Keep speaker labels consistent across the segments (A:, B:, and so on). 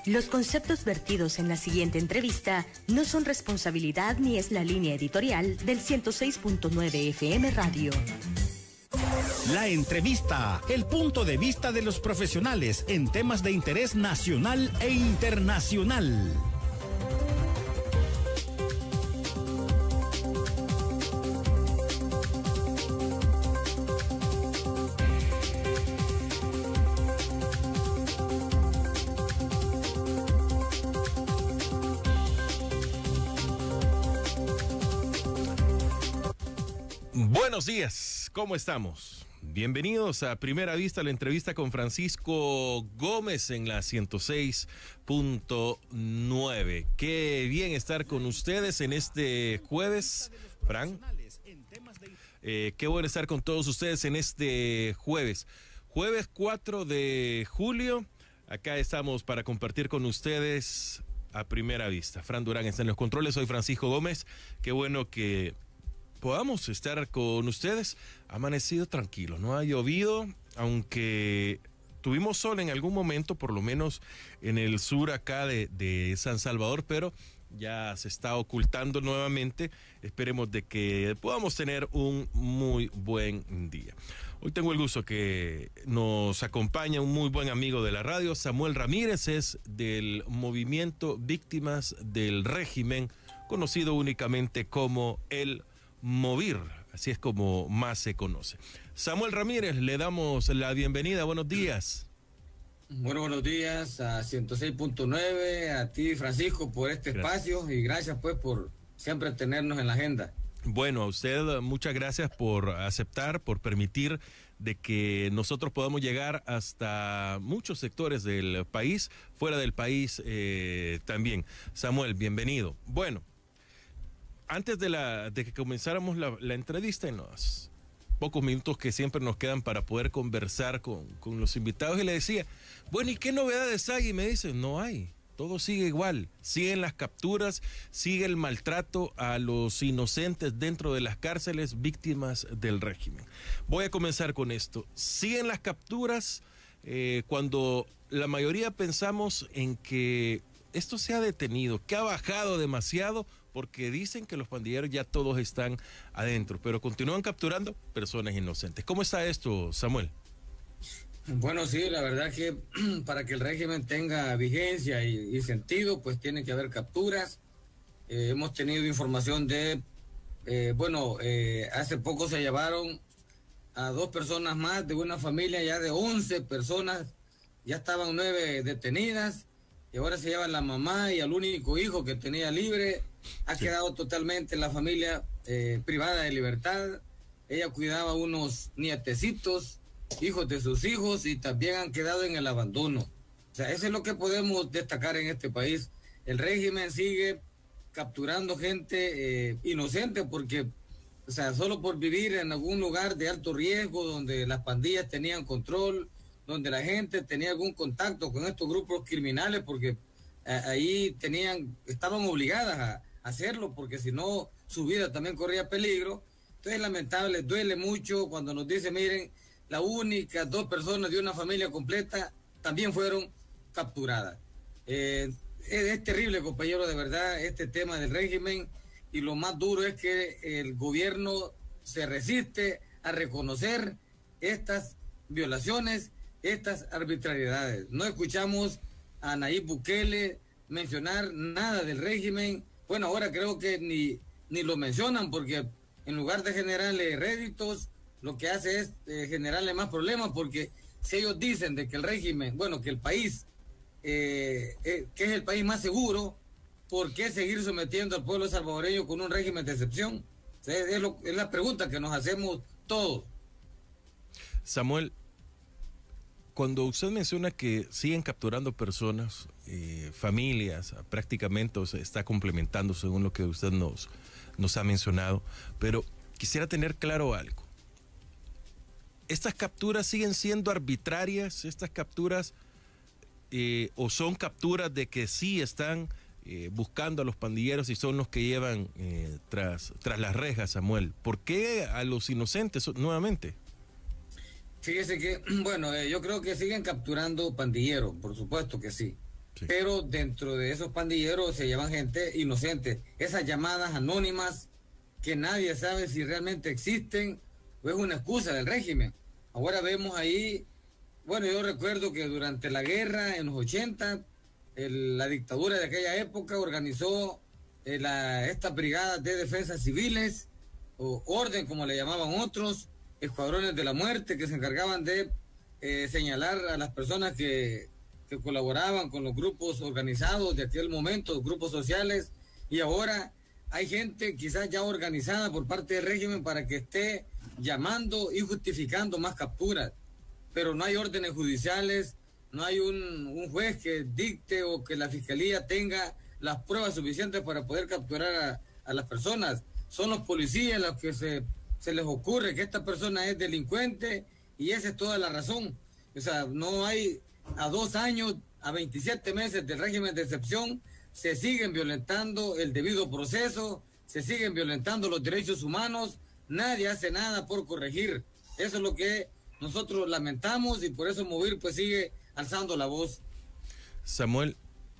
A: Los conceptos vertidos en la siguiente entrevista no son responsabilidad ni es la línea editorial del 106.9 FM Radio.
B: La entrevista, el punto de vista de los profesionales en temas de interés nacional e internacional.
C: Buenos días, ¿cómo estamos? Bienvenidos a Primera Vista, la entrevista con Francisco Gómez en la 106.9. Qué bien estar con ustedes en este jueves, Fran. Qué bueno estar con todos ustedes en este jueves 4 de julio. Acá estamos para compartir con ustedes a Primera Vista. Fran Durán está en los controles, soy Francisco Gómez. Qué bueno que podamos estar con ustedes. Ha amanecido tranquilo, no ha llovido, aunque tuvimos sol en algún momento, por lo menos en el sur acá de San Salvador, pero ya se está ocultando nuevamente. Esperemos de que podamos tener un muy buen día. Hoy tengo el gusto que nos acompaña un muy buen amigo de la radio, Samuel Ramírez, es del movimiento Víctimas del Régimen, conocido únicamente como el Movir, así es como más se conoce. Samuel Ramírez, le damos la bienvenida, buenos días.
D: Bueno, buenos días a 106.9, a ti Francisco por este espacio y gracias pues por siempre tenernos en la agenda.
C: Bueno, a usted muchas gracias por aceptar, por permitir de que nosotros podamos llegar hasta muchos sectores del país, fuera del país también. Samuel, bienvenido. Bueno, antes de que comenzáramos la entrevista, en los pocos minutos que siempre nos quedan para poder conversar con los invitados, y le decía, bueno, ¿y qué novedades hay? Y me dicen, no hay, todo sigue igual, siguen las capturas, sigue el maltrato a los inocentes dentro de las cárceles, víctimas del régimen. Voy a comenzar con esto, siguen las capturas cuando la mayoría pensamos en que esto se ha detenido, que ha bajado demasiado, porque dicen que los pandilleros ya todos están adentro, pero continúan capturando personas inocentes. ¿Cómo está esto, Samuel?
D: Bueno, sí, la verdad que para que el régimen tenga vigencia y sentido, pues tiene que haber capturas. Hemos tenido información de, hace poco se llevaron a 2 personas más de una familia ya de 11 personas, ya estaban 9 detenidas, y ahora se llevan la mamá y al único hijo que tenía libre. Ha quedado totalmente la familia privada de libertad. Ella cuidaba unos nietecitos, hijos de sus hijos, y también han quedado en el abandono. O sea, eso es lo que podemos destacar en este país. El régimen sigue capturando gente inocente porque, o sea, solo por vivir en algún lugar de alto riesgo, donde las pandillas tenían control, donde la gente tenía algún contacto con estos grupos criminales, porque ahí estaban obligadas a hacerlo, porque si no, su vida también corría peligro. Entonces, lamentable, duele mucho cuando nos dicen, miren, las únicas 2 personas de una familia completa también fueron capturadas. Es terrible, compañero, de verdad, este tema del régimen, y lo más duro es que el gobierno se resiste a reconocer estas violaciones, estas arbitrariedades. No escuchamos a Nayib Bukele mencionar nada del régimen. Bueno, ahora creo que ni lo mencionan, porque en lugar de generarle réditos, lo que hace es generarle más problemas, porque si ellos dicen de que el régimen, que el país, que es el país más seguro, ¿por qué seguir sometiendo al pueblo salvadoreño con un régimen de excepción? Es la pregunta que nos hacemos todos.
C: Samuel, cuando usted menciona que siguen capturando personas, familias, prácticamente se está complementando según lo que usted nos ha mencionado, pero quisiera tener claro algo. ¿Estas capturas siguen siendo arbitrarias? ¿Estas capturas o son capturas de que sí están buscando a los pandilleros y son los que llevan tras las rejas, Samuel? ¿Por qué a los inocentes nuevamente?
D: Fíjese que, yo creo que siguen capturando pandilleros, por supuesto que sí. Sí. Pero dentro de esos pandilleros se llevan gente inocente. Esas llamadas anónimas que nadie sabe si realmente existen o es una excusa del régimen. Ahora vemos ahí, bueno, yo recuerdo que durante la guerra en los 80, la dictadura de aquella época organizó estas brigadas de defensas civiles, o orden como le llamaban otros, escuadrones de la muerte, que se encargaban de señalar a las personas que colaboraban con los grupos organizados de aquel momento, grupos sociales, y ahora hay gente quizás ya organizada por parte del régimen para que esté llamando y justificando más capturas, pero no hay órdenes judiciales, no hay un juez que dicte o que la fiscalía tenga las pruebas suficientes para poder capturar a las personas. Son los policías los que se les ocurre que esta persona es delincuente y esa es toda la razón. O sea, no hay, a 2 años, a 27 meses del régimen de excepción, se siguen violentando el debido proceso, se siguen violentando los derechos humanos, nadie hace nada por corregir. Eso es lo que nosotros lamentamos y por eso Movir pues sigue alzando la voz.
C: Samuel,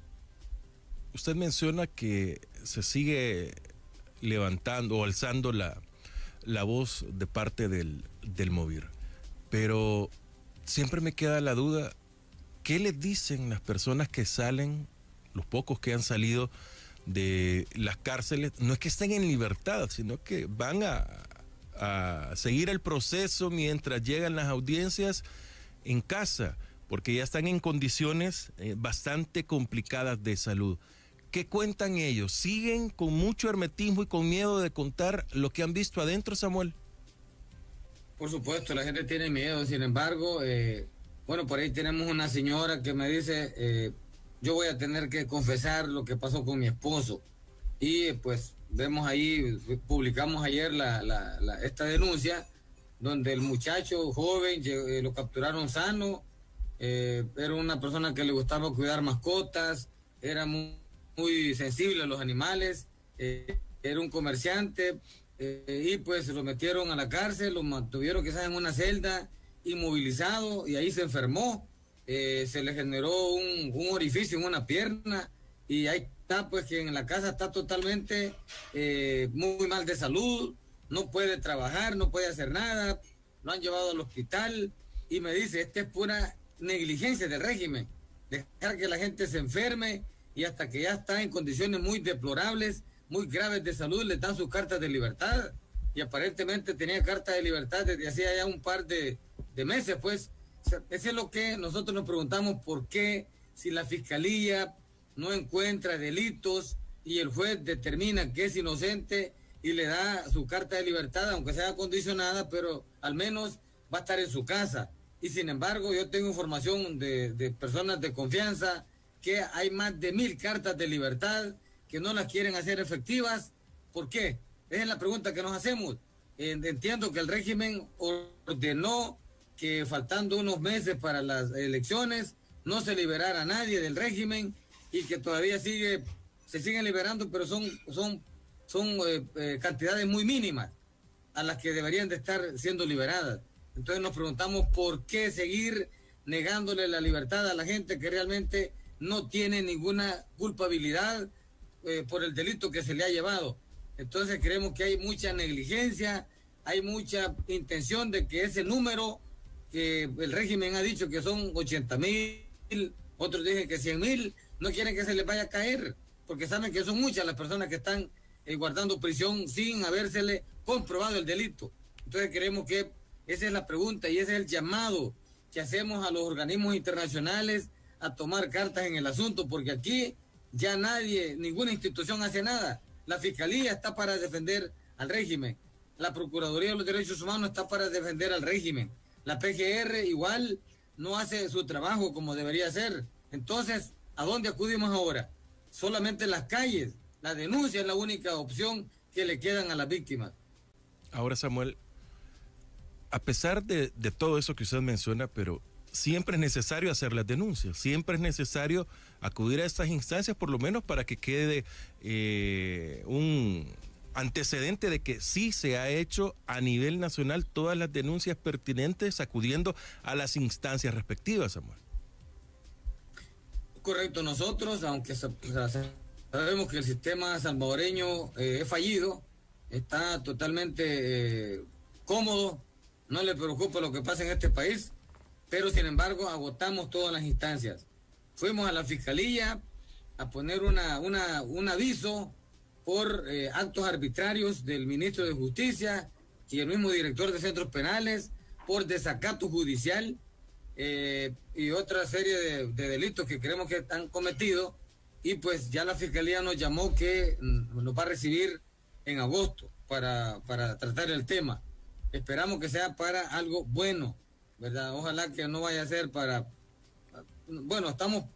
C: usted menciona que se sigue levantando o alzando la voz de parte del Movir, pero siempre me queda la duda, ¿qué les dicen las personas que salen, los pocos que han salido de las cárceles? No es que estén en libertad, sino que van a seguir el proceso mientras llegan las audiencias en casa, porque ya están en condiciones bastante complicadas de salud. ¿Qué cuentan ellos? ¿Siguen con mucho hermetismo y con miedo de contar lo que han visto adentro, Samuel?
D: Por supuesto, la gente tiene miedo. Sin embargo, bueno, por ahí tenemos una señora que me dice, yo voy a tener que confesar lo que pasó con mi esposo. Y pues vemos ahí, publicamos ayer esta denuncia, donde el muchacho joven lo capturaron sano, era una persona que le gustaba cuidar mascotas, era muy sensible a los animales, era un comerciante, y pues lo metieron a la cárcel, lo mantuvieron quizás en una celda, inmovilizado, y ahí se enfermó, se le generó un orificio en una pierna, y ahí está, pues que en la casa está totalmente muy mal de salud, no puede trabajar, no puede hacer nada, lo han llevado al hospital, y me dice, esta es pura negligencia del régimen, dejar que la gente se enferme, y hasta que ya está en condiciones muy deplorables, muy graves de salud, le dan sus cartas de libertad, y aparentemente tenía carta de libertad desde hacía ya un par de meses, pues. O sea, eso es lo que nosotros nos preguntamos, por qué, si la fiscalía no encuentra delitos y el juez determina que es inocente y le da su carta de libertad, aunque sea condicionada, pero al menos va a estar en su casa. Y sin embargo, yo tengo información de personas de confianza que hay más de 1000 cartas de libertad que no las quieren hacer efectivas. ¿Por qué? Esa es la pregunta que nos hacemos. Entiendo que el régimen ordenó que faltando unos meses para las elecciones no se liberara a nadie del régimen y que todavía se siguen liberando, pero son cantidades muy mínimas a las que deberían de estar siendo liberadas. Entonces nos preguntamos por qué seguir negándole la libertad a la gente que realmente no tiene ninguna culpabilidad por el delito que se le ha llevado. Entonces creemos que hay mucha negligencia, hay mucha intención de que ese número que el régimen ha dicho que son 80,000, otros dicen que 100,000, no quieren que se les vaya a caer, porque saben que son muchas las personas que están guardando prisión sin habérsele comprobado el delito. Entonces creemos que esa es la pregunta y ese es el llamado que hacemos a los organismos internacionales a tomar cartas en el asunto, porque aquí ya ninguna institución hace nada. La Fiscalía está para defender al régimen, la Procuraduría de los Derechos Humanos está para defender al régimen, la PGR igual no hace su trabajo como debería ser. Entonces, ¿a dónde acudimos ahora? Solamente las calles. La denuncia es la única opción que le quedan a las víctimas.
C: Ahora, Samuel, a pesar de todo eso que usted menciona, pero siempre es necesario hacer las denuncias, siempre es necesario acudir a estas instancias, por lo menos para que quede un antecedente de que sí se ha hecho a nivel nacional todas las denuncias pertinentes acudiendo a las instancias respectivas, Samuel.
D: correcto. Nosotros, aunque sabemos que el sistema salvadoreño es fallido, está totalmente cómodo, no le preocupa lo que pasa en este país, pero sin embargo agotamos todas las instancias. Fuimos a la fiscalía a poner un aviso por actos arbitrarios del ministro de Justicia y el mismo director de centros penales, por desacato judicial y otra serie de delitos que creemos que han cometido, y pues ya la fiscalía nos llamó que nos va a recibir en agosto para tratar el tema. Esperamos que sea para algo bueno, ¿verdad? Ojalá que no vaya a ser para... Bueno,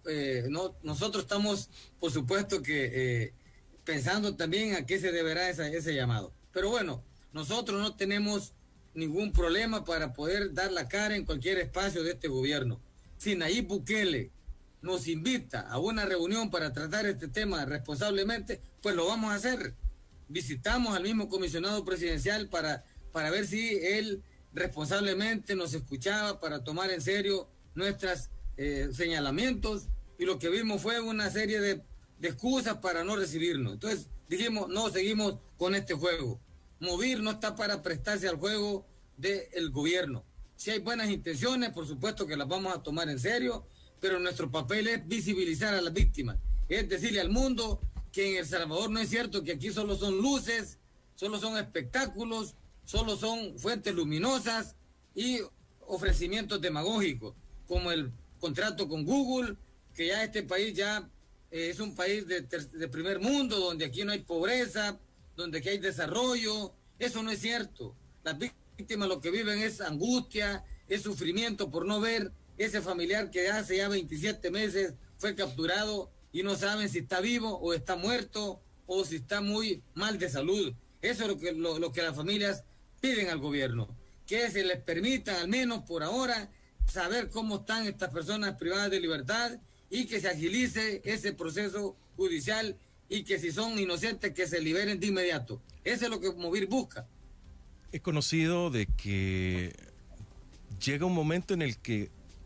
D: nosotros estamos, por supuesto que pensando también a qué se deberá ese llamado. Pero bueno, nosotros no tenemos ningún problema para poder dar la cara en cualquier espacio de este gobierno. Si Nayib Bukele nos invita a una reunión para tratar este tema responsablemente, pues lo vamos a hacer. Visitamos al mismo comisionado presidencial para ver si él responsablemente nos escuchaba, para tomar en serio nuestros señalamientos, y lo que vimos fue una serie de excusas para no recibirnos. Entonces dijimos, no, seguimos con este juego. Movir no está para prestarse al juego del gobierno. Si hay buenas intenciones, por supuesto que las vamos a tomar en serio, pero nuestro papel es visibilizar a las víctimas, es decirle al mundo que en El Salvador no es cierto que aquí solo son luces, solo son espectáculos, solo son fuentes luminosas y ofrecimientos demagógicos, como el contrato con Google, que ya este país ya es un país de primer mundo, donde aquí no hay pobreza, donde aquí hay desarrollo. Eso no es cierto. Las víctimas lo que viven es angustia, es sufrimiento por no ver ese familiar que hace ya 27 meses fue capturado y no saben si está vivo o está muerto o si está muy mal de salud. Eso es lo que las familias piden al gobierno, que se les permita al menos por ahora saber cómo están estas personas privadas de libertad y que se agilice ese proceso judicial y que si son inocentes que se liberen de inmediato. Eso es lo que Movir busca.
C: He conocido de que llega un momento en el que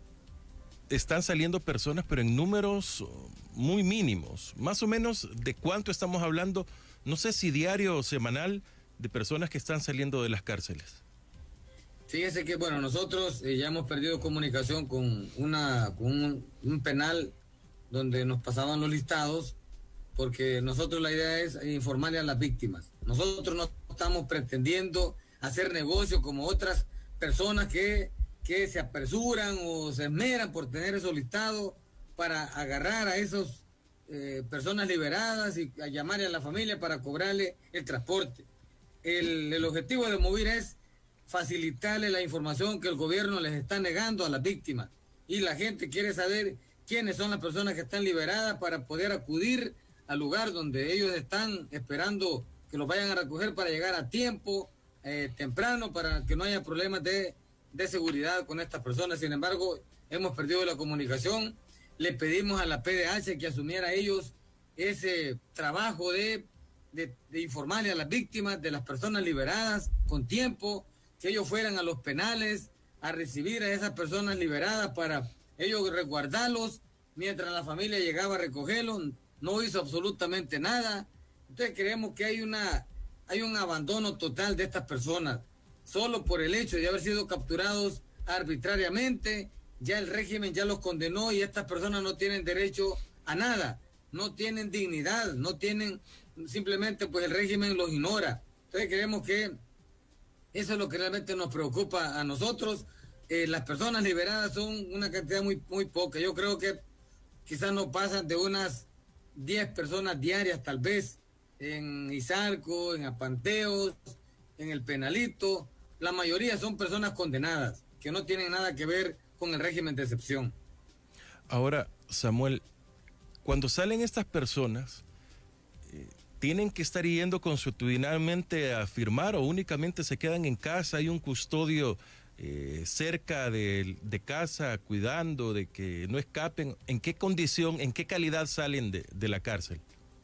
C: están saliendo personas, pero en números muy mínimos. Más o menos, ¿de cuánto estamos hablando? No sé si diario o semanal, de personas que están saliendo de las cárceles.
D: Fíjese que, bueno, nosotros ya hemos perdido comunicación con un penal donde nos pasaban los listados, porque nosotros la idea es informarle a las víctimas. Nosotros no estamos pretendiendo hacer negocio como otras personas que se apresuran o se esmeran por tener esos listados para agarrar a esas personas liberadas y a llamarle a la familia para cobrarle el transporte. El objetivo de Movir es facilitarle la información que el gobierno les está negando a las víctimas, y la gente quiere saber quiénes son las personas que están liberadas para poder acudir al lugar donde ellos están esperando que los vayan a recoger para llegar a tiempo, temprano, para que no haya problemas de seguridad con estas personas. Sin embargo, hemos perdido la comunicación. Le pedimos a la PDH que asumiera ellos ese trabajo de informarle a las víctimas de las personas liberadas con tiempo, que ellos fueran a los penales a recibir a esas personas liberadas para ellos resguardarlos mientras la familia llegaba a recogerlos. No hizo absolutamente nada. Entonces creemos que hay un abandono total de estas personas, solo por el hecho de haber sido capturados arbitrariamente. Ya el régimen ya los condenó y estas personas no tienen derecho a nada, no tienen dignidad, no tienen, simplemente pues el régimen los ignora. Entonces creemos que eso es lo que realmente nos preocupa a nosotros. Las personas liberadas son una cantidad muy, muy poca. Yo creo que quizás no pasan de unas 10 personas diarias, tal vez, en Izarco, en Apanteos, en el Penalito. La mayoría son personas condenadas, que no tienen nada que ver con el régimen de excepción.
C: Ahora, Samuel, cuando salen estas personas, ¿tienen que estar yendo consuetudinalmente a firmar o únicamente se quedan en casa? ¿Hay un custodio cerca de casa cuidando de que no escapen? ¿En qué condición, en qué calidad salen de la cárcel?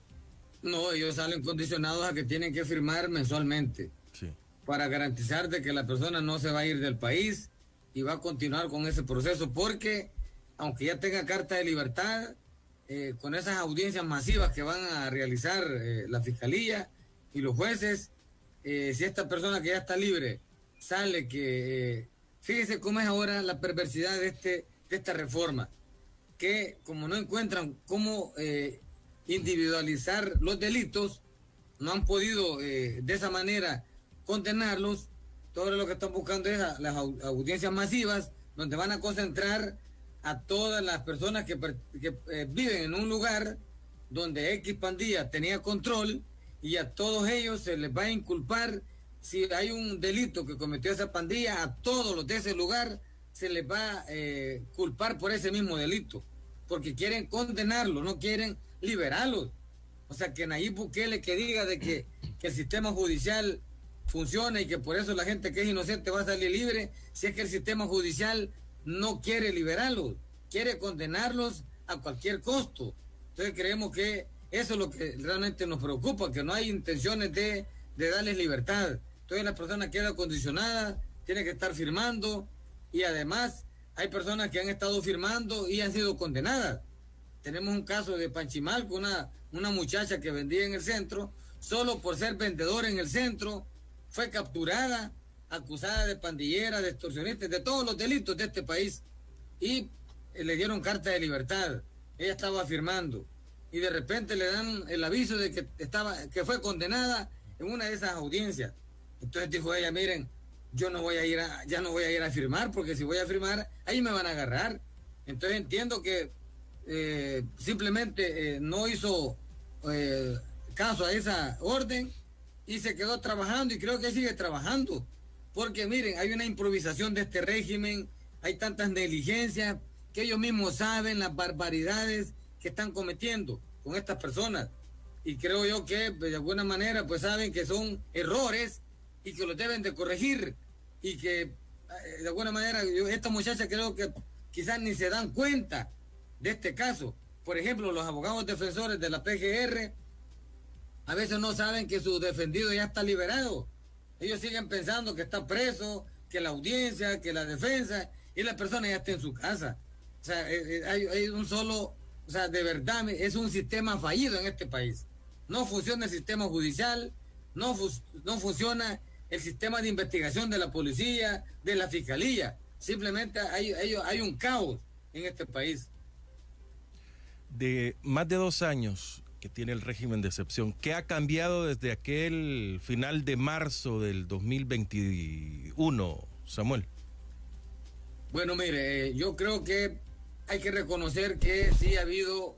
D: No, ellos salen condicionados a que tienen que firmar mensualmente, sí, para garantizar de que la persona no se va a ir del país y va a continuar con ese proceso, porque aunque ya tenga carta de libertad, con esas audiencias masivas que van a realizar la fiscalía y los jueces, si esta persona que ya está libre sale que, fíjese cómo es ahora la perversidad de esta reforma, que como no encuentran cómo individualizar los delitos, no han podido de esa manera condenarlos. Todo lo que están buscando es las audiencias masivas, donde van a concentrar a todas las personas que viven en un lugar donde X pandilla tenía control, y a todos ellos se les va a inculpar. Si hay un delito que cometió esa pandilla, a todos los de ese lugar se les va a culpar por ese mismo delito, porque quieren condenarlos, no quieren liberarlos. O sea, que Nayib Bukele que diga de que el sistema judicial funciona y que por eso la gente que es inocente va a salir libre, si es que el sistema judicial no quiere liberarlos, quiere condenarlos a cualquier costo. Entonces creemos que eso es lo que realmente nos preocupa, que no hay intenciones de darles libertad. Entonces la persona queda condicionada, tiene que estar firmando, y además hay personas que han estado firmando y han sido condenadas. Tenemos un caso de Panchimalco, una muchacha que vendía en el centro, solo por ser vendedora en el centro, fue capturada, acusada de pandillera, de extorsionista, de todos los delitos de este país, y le dieron carta de libertad. Ella estaba firmando y de repente le dan el aviso de que fue condenada en una de esas audiencias. Entonces dijo ella, miren, yo no voy a ir a firmar, porque si voy a firmar ahí me van a agarrar. Entonces entiendo que simplemente no hizo caso a esa orden y se quedó trabajando, y creo que sigue trabajando, porque miren, hay una improvisación de este régimen, hay tantas negligencias que ellos mismos saben las barbaridades que están cometiendo con estas personas, y creo yo que de alguna manera pues saben que son errores y que los deben de corregir, y que de alguna manera esta muchacha creo que quizás ni se dan cuenta de este caso. Por ejemplo, los abogados defensores de la PGR a veces no saben que su defendido ya está liberado. Ellos siguen pensando que está preso, que la audiencia, que la defensa, y la persona ya está en su casa. O sea, hay un solo, o sea, de verdad es un sistema fallido en este país. No funciona el sistema judicial, no funciona el sistema de investigación de la policía, de la fiscalía. Simplemente hay un caos en este país.
C: De más de 2 años que tiene el régimen de excepción, ¿qué ha cambiado desde aquel final de marzo del 2021, Samuel?
D: Bueno, mire, yo creo que hay que reconocer que sí ha habido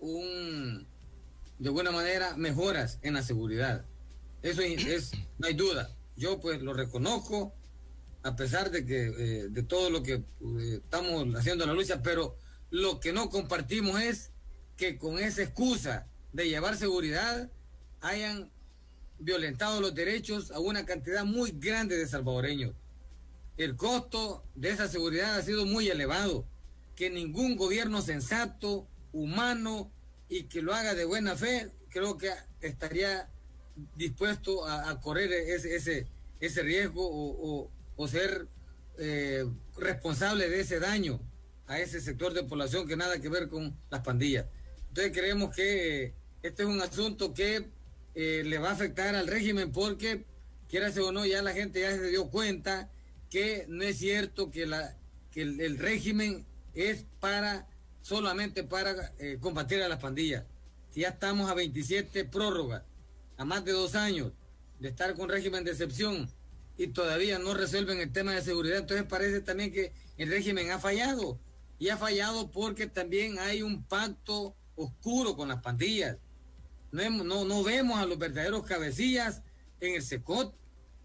D: de buena manera, mejoras en la seguridad. Eso no hay duda. Yo pues lo reconozco, a pesar de que de todo lo que estamos haciendo en la lucha, pero lo que no compartimos es que con esa excusa de llevar seguridad hayan violentado los derechos a una cantidad muy grande de salvadoreños. El costo de esa seguridad ha sido muy elevado, que ningún gobierno sensato, humano y que lo haga de buena fe, creo que estaría dispuesto a correr ese riesgo o ser responsable de ese daño a ese sector de población que nada que ver con las pandillas. Entonces creemos que este es un asunto que le va a afectar al régimen, porque quieras o no, ya la gente ya se dio cuenta que no es cierto que el régimen es solamente para combatir a las pandillas. Si ya estamos a 27 prórrogas, a más de 2 años de estar con régimen de excepción y todavía no resuelven el tema de seguridad, entonces parece también que el régimen ha fallado, y ha fallado porque también hay un pacto oscuro con las pandillas. No vemos a los verdaderos cabecillas en el SECOT.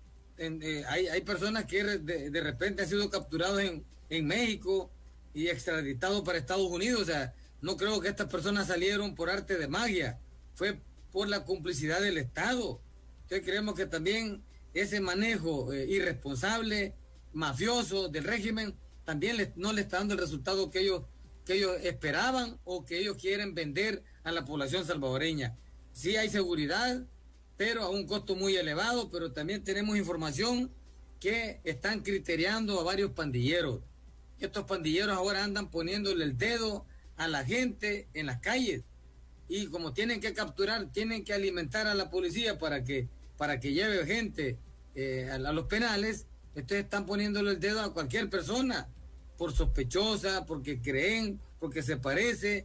D: Hay personas que de repente han sido capturados en México y extraditados para Estados Unidos. O sea, no creo que estas personas salieron por arte de magia, fue por la complicidad del Estado. Entonces creemos que también ese manejo irresponsable, mafioso del régimen, también no le está dando el resultado que ellos esperaban o que ellos quieren vender a la población salvadoreña. Sí hay seguridad, pero a un costo muy elevado, pero también tenemos información que están criteriando a varios pandilleros. Estos pandilleros ahora andan poniéndole el dedo a la gente en las calles. y como tienen que capturar, tienen que alimentar a la policía para que lleve gente a los penales. Entonces están poniéndole el dedo a cualquier persona por sospechosa, porque creen, porque se parece,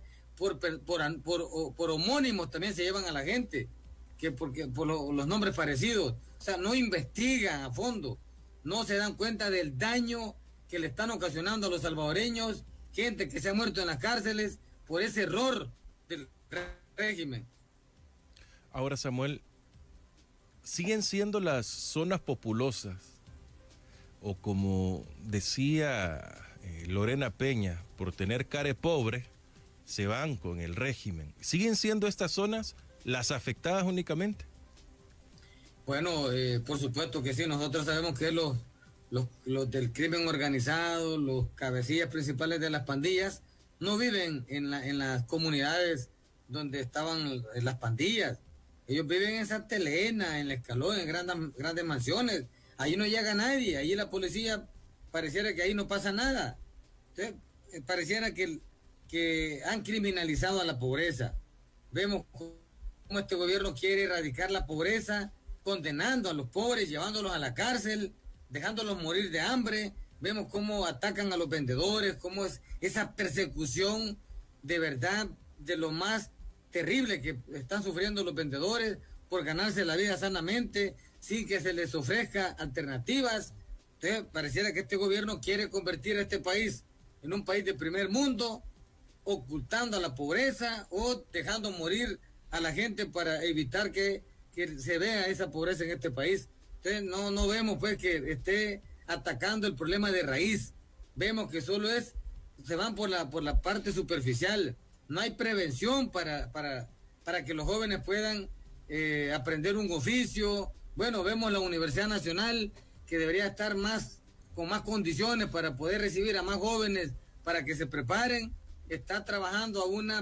D: por homónimos también se llevan a la gente, que porque por los nombres parecidos. O sea, no investigan a fondo, no se dan cuenta del daño que le están ocasionando a los salvadoreños, gente que se ha muerto en las cárceles por ese error del régimen.
C: Ahora, Samuel, siguen siendo las zonas populosas, o como decía Lorena Peña, por tener care pobre, se van con el régimen. ¿Siguen siendo estas zonas las afectadas únicamente?
D: Bueno, por supuesto que sí. Nosotros sabemos que los del crimen organizado, los cabecillas principales de las pandillas, no viven en las comunidades donde estaban las pandillas. Ellos viven en Santa Elena, en La Escalón, en grandes mansiones. Ahí no llega nadie. Ahí la policía pareciera que ahí no pasa nada. Entonces, pareciera que han criminalizado a la pobreza. Vemos cómo este gobierno quiere erradicar la pobreza, condenando a los pobres, llevándolos a la cárcel, dejándolos morir de hambre. Vemos cómo atacan a los vendedores, cómo es esa persecución de verdad, de lo más terrible que están sufriendo los vendedores por ganarse la vida sanamente, sin que se les ofrezca alternativas. Entonces, pareciera que este gobierno quiere convertir a este país en un país de primer mundo, ocultando a la pobreza o dejando morir a la gente para evitar que se vea esa pobreza en este país. Entonces, no vemos pues que esté atacando el problema de raíz. Vemos que solo se van por la parte superficial. No hay prevención para que los jóvenes puedan aprender un oficio. Bueno, vemos la Universidad Nacional, que debería estar con más condiciones para poder recibir a más jóvenes para que se preparen. Está trabajando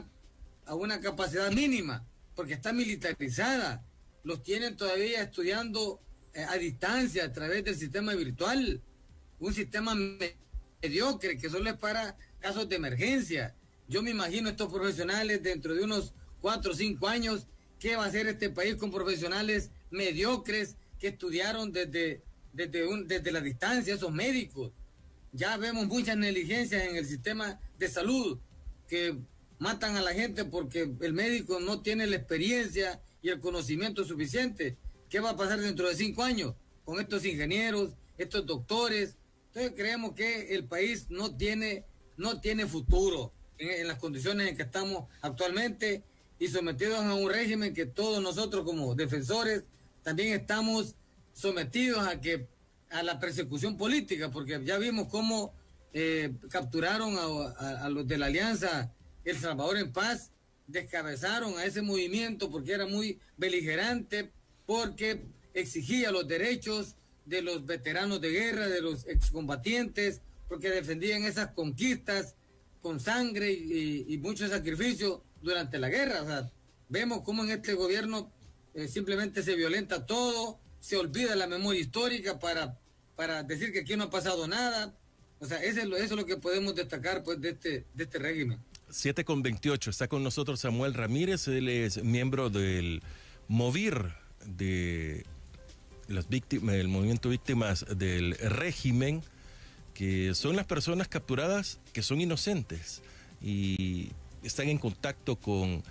D: a una capacidad mínima, porque está militarizada. Los tienen todavía estudiando a distancia a través del sistema virtual, un sistema mediocre que solo es para casos de emergencia. Yo me imagino estos profesionales dentro de unos 4 o 5 años, ¿qué va a hacer este país con profesionales mediocres que estudiaron desde la distancia, esos médicos? Ya vemos muchas negligencias en el sistema de salud, que matan a la gente porque el médico no tiene la experiencia y el conocimiento suficiente. ¿Qué va a pasar dentro de 5 años con estos ingenieros, estos doctores? Entonces creemos que el país no tiene futuro en las condiciones en que estamos actualmente, y sometidos a un régimen que todos nosotros como defensores también estamos sometidos a la persecución política, porque ya vimos cómo capturaron a los de la Alianza El Salvador en Paz, descabezaron a ese movimiento porque era muy beligerante, porque exigía los derechos de los veteranos de guerra, de los excombatientes, porque defendían esas conquistas con sangre y mucho sacrificio durante la guerra. O sea, vemos cómo en este gobierno simplemente se violenta todo, se olvida la memoria histórica para decir que aquí no ha pasado nada. O sea, eso es lo que podemos destacar pues de este régimen.
C: 7:28, está con nosotros Samuel Ramírez, él es miembro del MOVIR, de las víctimas, del movimiento víctimas del régimen, que son las personas capturadas que son inocentes y están en contacto con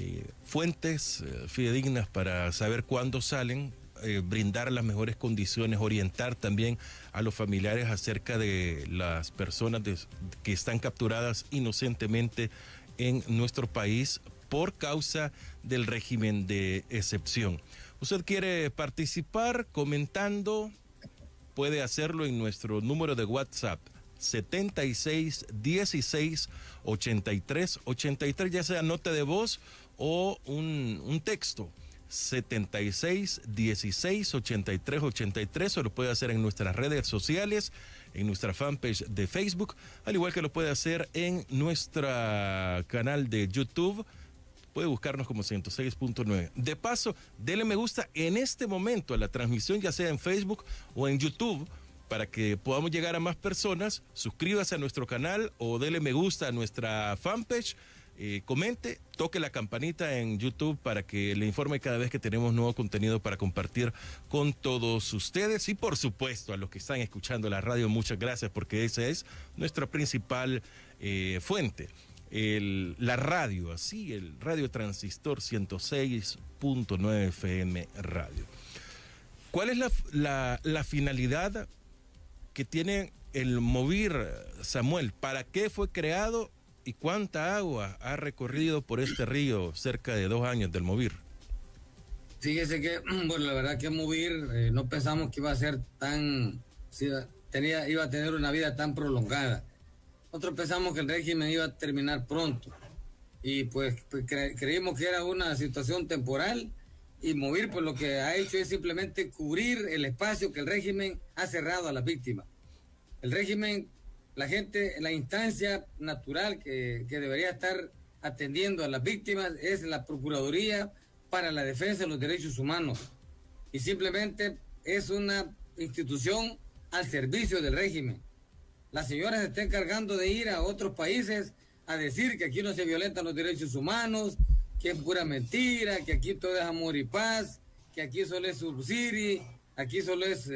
C: fuentes fidedignas para saber cuándo salen, brindar las mejores condiciones, orientar también a los familiares acerca de las personas que están capturadas inocentemente en nuestro país por causa del régimen de excepción. Usted quiere participar comentando, puede hacerlo en nuestro número de WhatsApp 76 16 83 83, ya sea nota de voz o un texto. 76 16 83 83, o lo puede hacer en nuestras redes sociales, en nuestra fanpage de Facebook, al igual que lo puede hacer en nuestro canal de YouTube. Puede buscarnos como 106.9. De paso, dele me gusta en este momento a la transmisión, ya sea en Facebook o en YouTube, para que podamos llegar a más personas. Suscríbase a nuestro canal o dele me gusta a nuestra fanpage comente, toque la campanita en YouTube para que le informe cada vez que tenemos nuevo contenido para compartir con todos ustedes. Y por supuesto, a los que están escuchando la radio, muchas gracias, porque esa es nuestra principal fuente. La radio, así, el Radio Transistor 106.9 FM Radio. ¿Cuál es la finalidad que tiene el Movir, Samuel? ¿Para qué fue creado y cuánta agua ha recorrido por este río cerca de 2 años del Movir?
D: Fíjese que, bueno, la verdad que Movir no pensamos que iba a ser iba a tener una vida tan prolongada. Nosotros pensamos que el régimen iba a terminar pronto y pues creímos que era una situación temporal, y Movir pues lo que ha hecho es simplemente cubrir el espacio que el régimen ha cerrado a las víctimas. El régimen, la gente, la instancia natural que debería estar atendiendo a las víctimas es la Procuraduría para la Defensa de los Derechos Humanos, y simplemente es una institución al servicio del régimen. La señora se está encargando de ir a otros países a decir que aquí no se violentan los derechos humanos, que es pura mentira, que aquí todo es amor y paz, que aquí solo es subsidio, aquí solo es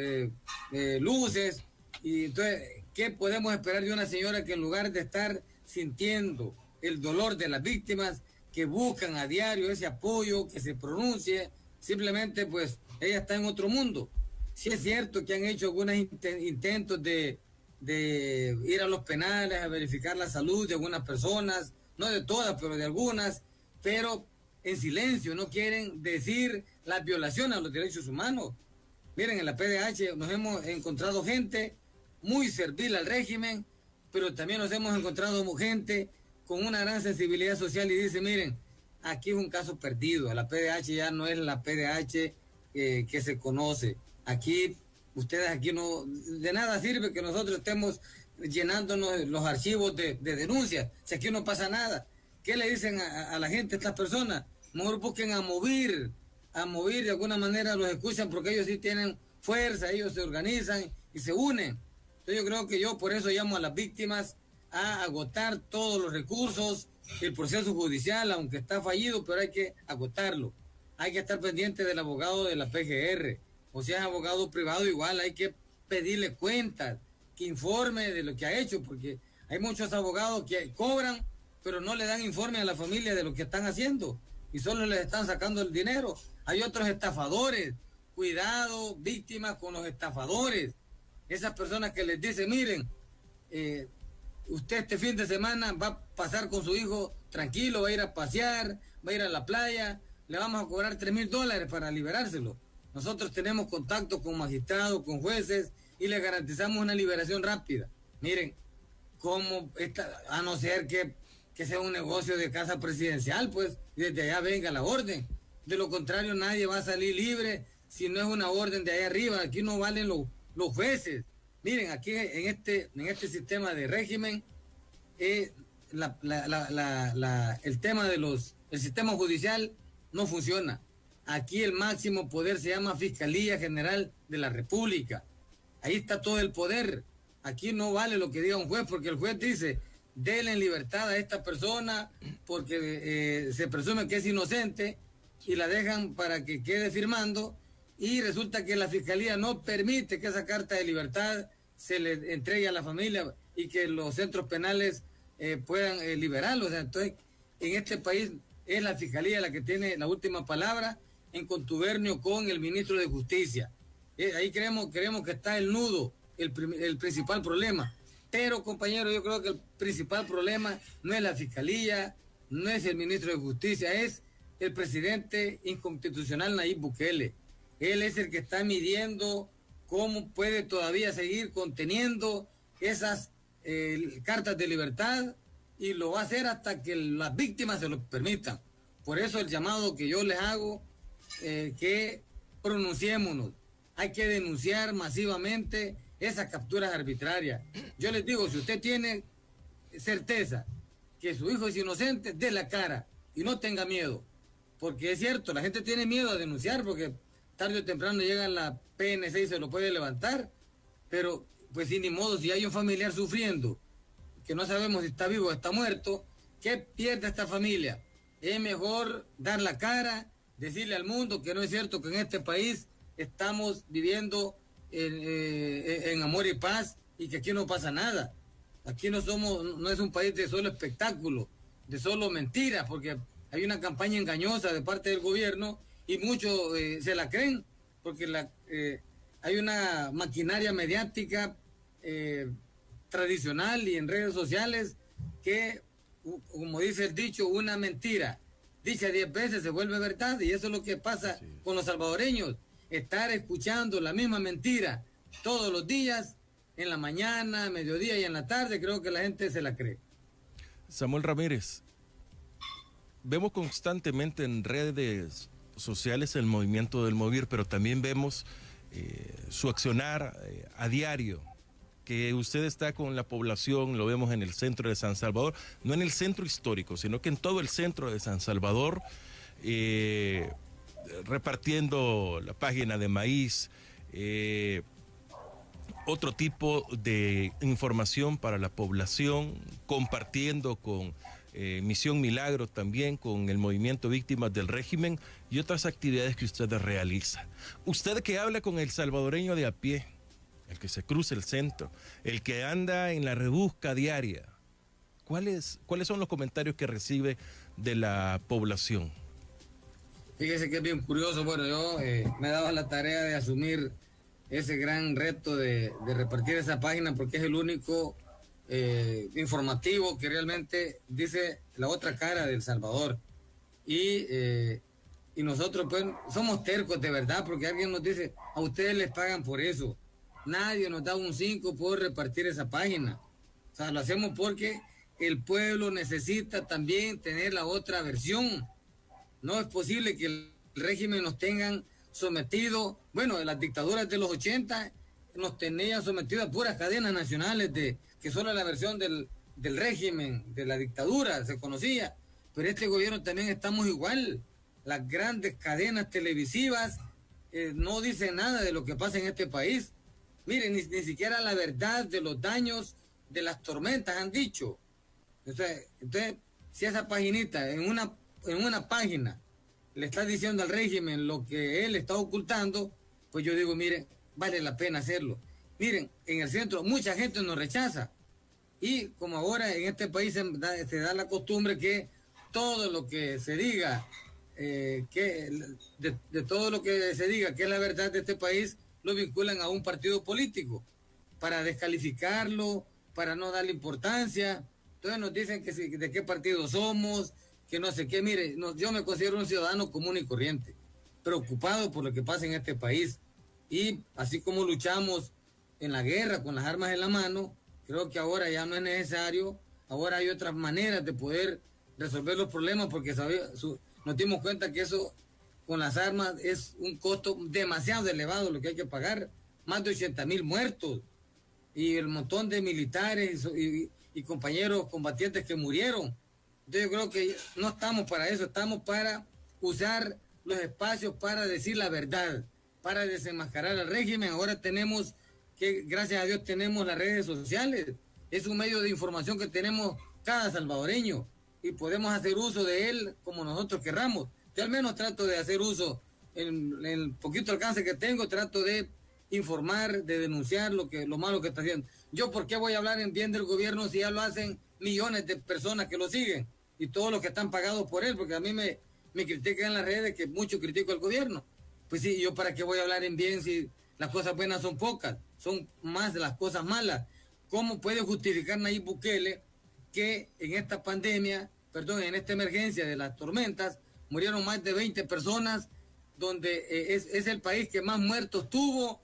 D: luces. Y entonces, ¿qué podemos esperar de una señora que en lugar de estar sintiendo el dolor de las víctimas, que buscan a diario ese apoyo, que se pronuncie, simplemente pues ella está en otro mundo? Sí es cierto que han hecho algunos intentos de ir a los penales a verificar la salud de algunas personas, no de todas, pero de algunas, pero en silencio, no quieren decir las violaciones a los derechos humanos. Miren, en la PDH nos hemos encontrado gente muy servil al régimen, pero también nos hemos encontrado gente con una gran sensibilidad social y dice, miren, aquí es un caso perdido, la PDH ya no es la PDH que se conoce. Ustedes aquí no, de nada sirve que nosotros estemos llenándonos los archivos de denuncias, si aquí no pasa nada. ¿Qué le dicen a la gente, a estas personas? Mejor busquen a Movir, de alguna manera los escuchan, porque ellos sí tienen fuerza, ellos se organizan y se unen. Entonces yo por eso llamo a las víctimas a agotar todos los recursos. El proceso judicial, aunque está fallido, pero hay que agotarlo. Hay que estar pendiente del abogado de la PGR. O sea, es abogado privado, igual hay que pedirle cuentas, que informe de lo que ha hecho, porque hay muchos abogados que cobran, pero no le dan informe a la familia de lo que están haciendo y solo les están sacando el dinero. Hay otros estafadores. Cuidado, víctimas, con los estafadores. Esas personas que les dicen, miren, usted este fin de semana va a pasar con su hijo tranquilo, va a ir a pasear, va a ir a la playa, le vamos a cobrar $3,000 para liberárselo. Nosotros tenemos contacto con magistrados, con jueces, y le garantizamos una liberación rápida. Miren, a no ser que sea un negocio de casa presidencial, pues desde allá venga la orden. De lo contrario, nadie va a salir libre si no es una orden de allá arriba. Aquí no valen los jueces. Miren, aquí en este sistema de régimen, el tema el sistema judicial no funciona. Aquí el máximo poder se llama Fiscalía General de la República. Ahí está todo el poder. Aquí no vale lo que diga un juez, porque el juez dice, denle en libertad a esta persona porque se presume que es inocente, y la dejan para que quede firmando, y resulta que la Fiscalía no permite que esa carta de libertad se le entregue a la familia y que los centros penales puedan liberarlo. O sea, entonces, en este país es la Fiscalía la que tiene la última palabra, en contubernio con el ministro de Justicia. Ahí creemos que está el nudo, el principal problema. Pero, compañeros, yo creo que el principal problema no es la Fiscalía, no es el ministro de Justicia, es el presidente inconstitucional Nayib Bukele. Él es el que está midiendo cómo puede todavía seguir conteniendo esas cartas de libertad, y lo va a hacer hasta que las víctimas se lo permitan. Por eso el llamado que yo les hago, que pronunciémonos. Hay que denunciar masivamente esas capturas arbitrarias. Yo les digo, si usted tiene certeza que su hijo es inocente, dé la cara y no tenga miedo. Porque es cierto, la gente tiene miedo a denunciar porque tarde o temprano llega la PNC y se lo puede levantar. Pero, pues, sin ni modo, si hay un familiar sufriendo, que no sabemos si está vivo o está muerto, ¿Qué pierde esta familia? Es mejor dar la cara, decirle al mundo que no es cierto que en este país estamos viviendo en amor y paz y que aquí no pasa nada. Aquí no es un país de solo espectáculo, de solo mentiras, porque hay una campaña engañosa de parte del gobierno y muchos se la creen, porque hay una maquinaria mediática tradicional y en redes sociales que, como dice el dicho, una mentira dicha 10 veces se vuelve verdad, y eso es lo que pasa con los salvadoreños, estar escuchando la misma mentira todos los días, en la mañana, mediodía y en la tarde. Creo que la gente se la cree.
C: Samuel Ramírez, vemos constantemente en redes sociales el movimiento del Movir, pero también vemos su accionar a diario, que usted está con la población, lo vemos en el centro de San Salvador, no en el centro histórico, sino que en todo el centro de San Salvador, repartiendo la página de maíz, otro tipo de información para la población, compartiendo con Misión Milagro también, con el movimiento Víctimas del Régimen y otras actividades que usted realiza. Usted que habla con el salvadoreño de a pie, el que se cruza el centro, el que anda en la rebusca diaria, ¿cuáles son los comentarios que recibe de la población?
D: Fíjese que es bien curioso. Bueno, yo me he dado la tarea de asumir ese gran reto de repartir esa página, porque es el único informativo que realmente dice la otra cara de El Salvador. Y nosotros pues somos tercos de verdad, porque alguien nos dice, a ustedes les pagan por eso. Nadie nos da un 5 por repartir esa página. O sea, lo hacemos porque el pueblo necesita también tener la otra versión. No es posible que el régimen nos tengan sometido, bueno, las dictaduras de los 80 nos tenían sometidos a puras cadenas nacionales, que solo la versión del régimen, de la dictadura se conocía, pero este gobierno también estamos igual. Las grandes cadenas televisivas no dicen nada de lo que pasa en este país. Miren, ni siquiera la verdad de los daños de las tormentas han dicho. Entonces, si esa paginita en una página le está diciendo al régimen lo que él está ocultando, pues yo digo, miren, vale la pena hacerlo. Miren, en el centro mucha gente nos rechaza, y como ahora en este país se da la costumbre que todo lo que se diga, de todo lo que se diga que es la verdad de este país, lo vinculan a un partido político para descalificarlo, para no darle importancia. Entonces nos dicen que de qué partido somos, que no sé qué. Mire, yo me considero un ciudadano común y corriente, preocupado por lo que pasa en este país. Y así como luchamos en la guerra con las armas en la mano, creo que ahora ya no es necesario. Ahora hay otras maneras de poder resolver los problemas, porque nos dimos cuenta que eso con las armas es un costo demasiado elevado lo que hay que pagar. Más de 80,000 muertos y el montón de militares y compañeros combatientes que murieron. Entonces yo creo que no estamos para eso, estamos para usar los espacios para decir la verdad, para desenmascarar al régimen. Ahora tenemos que, gracias a Dios, tenemos las redes sociales. Es un medio de información que tenemos cada salvadoreño y podemos hacer uso de él como nosotros querramos. Yo al menos trato de hacer uso, en el poquito alcance que tengo, trato de informar, de denunciar lo malo que está haciendo. Yo, ¿por qué voy a hablar en bien del gobierno si ya lo hacen millones de personas que lo siguen y todos los que están pagados por él? Porque a mí me critican en las redes que mucho critico al gobierno. Pues sí, ¿yo para qué voy a hablar en bien si las cosas buenas son pocas? Son más de las cosas malas. ¿Cómo puede justificar Nayib Bukele que en esta pandemia, en esta emergencia de las tormentas, murieron más de 20 personas, donde es el país que más muertos tuvo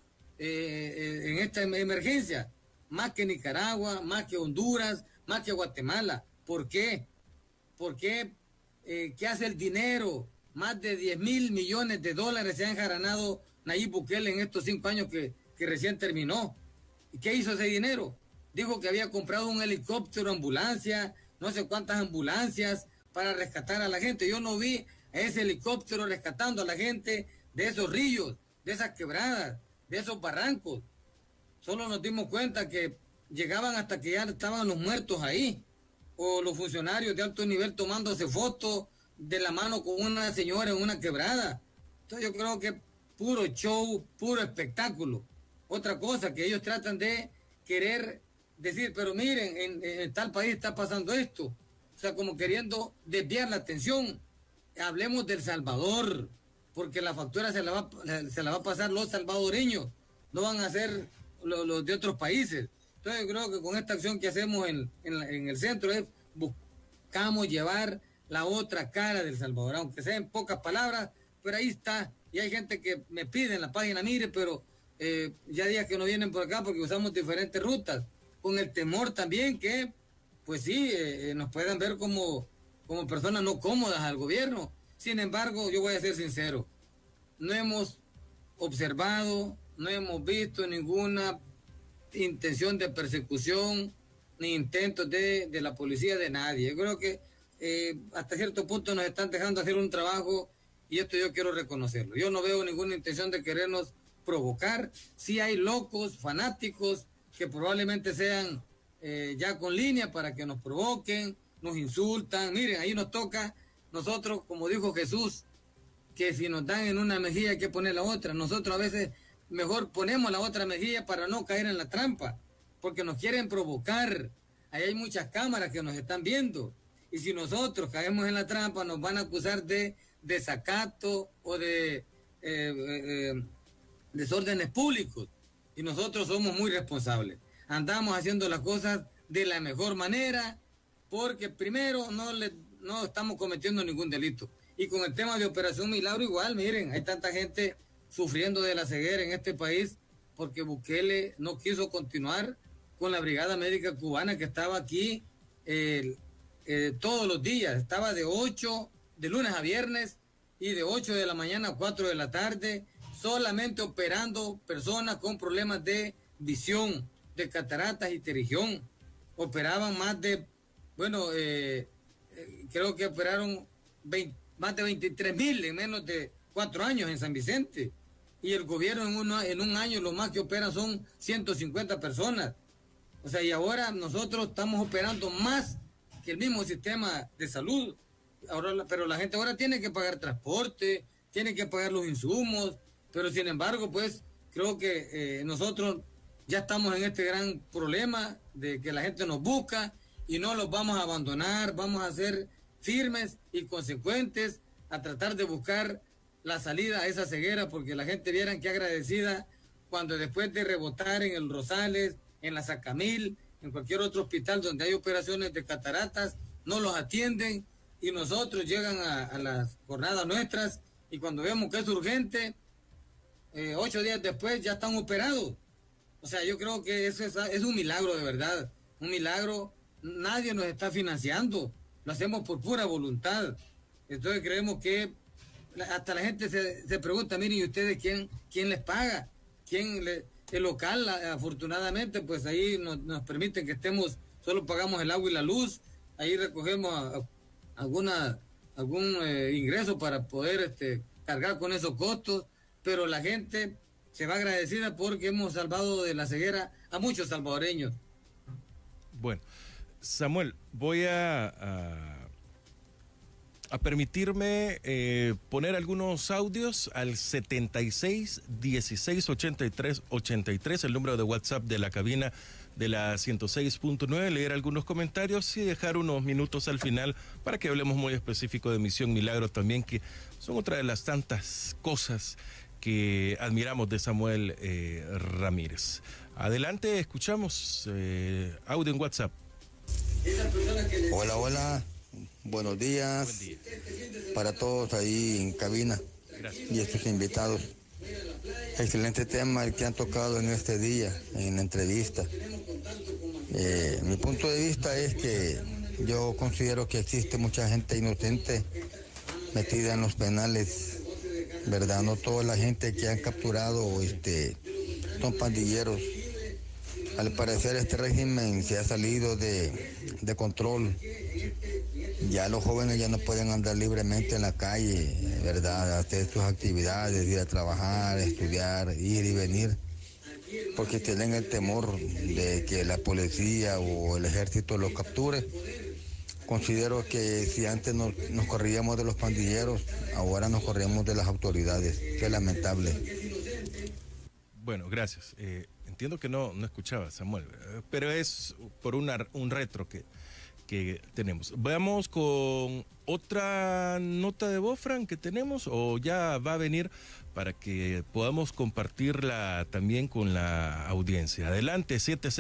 D: en esta emergencia? Más que Nicaragua, más que Honduras, más que Guatemala. ¿Por qué? ¿Por qué? ¿Qué hace el dinero? Más de 10,000 millones de dólares se han enjaranado Nayib Bukele en estos 5 años que recién terminó. ¿Y qué hizo ese dinero? Dijo que había comprado un helicóptero, ambulancia, no sé cuántas ambulancias para rescatar a la gente. Yo no vi a ese helicóptero rescatando a la gente de esos ríos, de esas quebradas, de esos barrancos. Solo nos dimos cuenta que llegaban hasta que ya estaban los muertos ahí. o los funcionarios de alto nivel tomándose fotos de la mano con una señora en una quebrada. Entonces yo creo que puro show, puro espectáculo. Otra cosa que ellos tratan de querer decir, pero miren, en tal país está pasando esto. O sea, como queriendo desviar la atención. Hablemos del Salvador, porque la factura se la va a pasar los salvadoreños, no van a ser los de otros países. Entonces yo creo que con esta acción que hacemos en el centro buscamos llevar la otra cara del Salvador, aunque sea en pocas palabras, pero ahí está. Y hay gente que me pide en la página, mire, pero ya días que no vienen por acá porque usamos diferentes rutas, con el temor también que, pues sí, nos puedan ver como personas no cómodas al gobierno. Sin embargo, yo voy a ser sincero, no hemos observado, no hemos visto ninguna intención de persecución, ni intentos de la policía, de nadie. Yo creo que hasta cierto punto nos están dejando hacer un trabajo, y esto yo quiero reconocerlo. Yo no veo ninguna intención de querernos provocar. Sí hay locos, fanáticos, que probablemente sean ya con línea para que nos provoquen, nos insultan. Miren, ahí nos toca, nosotros, como dijo Jesús, que si nos dan en una mejilla hay que poner la otra. Nosotros a veces mejor ponemos la otra mejilla para no caer en la trampa, porque nos quieren provocar. Ahí hay muchas cámaras que nos están viendo, y si nosotros caemos en la trampa nos van a acusar de desacato o de desórdenes públicos, y nosotros somos muy responsables. Andamos haciendo las cosas de la mejor manera, porque primero no estamos cometiendo ningún delito. Y con el tema de Operación Milagro igual, miren, hay tanta gente sufriendo de la ceguera en este país porque Bukele no quiso continuar con la Brigada Médica Cubana, que estaba aquí todos los días. Estaba de lunes a viernes, y de 8 de la mañana a 4 de la tarde, solamente operando personas con problemas de visión, de cataratas y pterigión. Operaban más de, creo que operaron más de 23,000 en menos de 4 años en San Vicente. Y el gobierno en un año lo más que opera son 150 personas. O sea, y ahora nosotros estamos operando más que el mismo sistema de salud. Ahora, pero la gente ahora tiene que pagar transporte, tiene que pagar los insumos, pero sin embargo, pues creo que nosotros ya estamos en este gran problema de que la gente nos busca, y no los vamos a abandonar. Vamos a ser firmes y consecuentes a tratar de buscar la salida a esa ceguera, porque la gente vieran qué agradecida cuando después de rebotar en el Rosales, en la Sacamil, en cualquier otro hospital donde hay operaciones de cataratas, no los atienden, y nosotros llegan a las jornadas nuestras, y cuando vemos que es urgente, 8 días después ya están operados. O sea, yo creo que eso es un milagro de verdad, un milagro. Nadie nos está financiando, lo hacemos por pura voluntad. Entonces creemos que hasta la gente se pregunta, miren, ¿y ustedes quién les paga? El local, afortunadamente, pues ahí nos permiten que estemos, solo pagamos el agua y la luz, ahí recogemos algún ingreso para poder cargar con esos costos, pero la gente se va agradecida porque hemos salvado de la ceguera a muchos salvadoreños.
C: Bueno, Samuel, voy a permitirme poner algunos audios al 76 16 83 83, el número de WhatsApp de la cabina de la 106.9, leer algunos comentarios y dejar unos minutos al final para que hablemos muy específico de Misión Milagro también, que son otra de las tantas cosas que admiramos de Samuel Ramírez. Adelante, escuchamos audio en WhatsApp.
E: Hola, buenos días.
C: Buen día
E: para todos ahí en cabina.
C: Gracias.
E: Y estos invitados. Excelente tema el que han tocado en este día, en la entrevista. Mi punto de vista es que yo considero que existe mucha gente inocente metida en los penales, ¿verdad? No toda la gente que han capturado son pandilleros. Al parecer este régimen se ha salido de control. Ya los jóvenes ya no pueden andar libremente en la calle, ¿verdad? Hacer sus actividades, ir a trabajar, estudiar, ir y venir, porque tienen el temor de que la policía o el ejército los capture Considero que si antes nos corríamos de los pandilleros, ahora nos corremos de las autoridades. Qué lamentable.
C: Bueno, gracias. Entiendo que no escuchaba, Samuel, pero es por un retro que tenemos. Veamos con otra nota de voz, Fran, que tenemos, o ya va a venir para que podamos compartirla también con la audiencia. Adelante,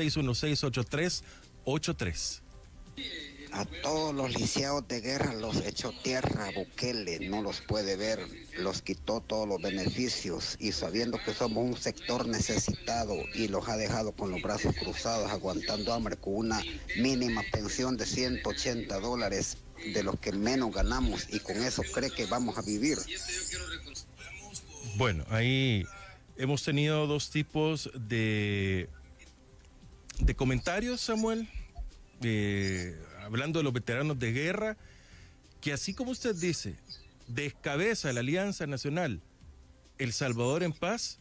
C: 76168383.
F: A todos los lisiados de guerra los echó tierra Bukele, no los puede ver, los quitó todos los beneficios y sabiendo que somos un sector necesitado y los ha dejado con los brazos cruzados aguantando hambre con una mínima pensión de $180 de los que menos ganamos y con eso cree que vamos a vivir.
C: Bueno, ahí hemos tenido dos tipos de comentarios, Samuel. Hablando de los veteranos de guerra, que así como usted dice, descabeza la Alianza Nacional El Salvador en Paz,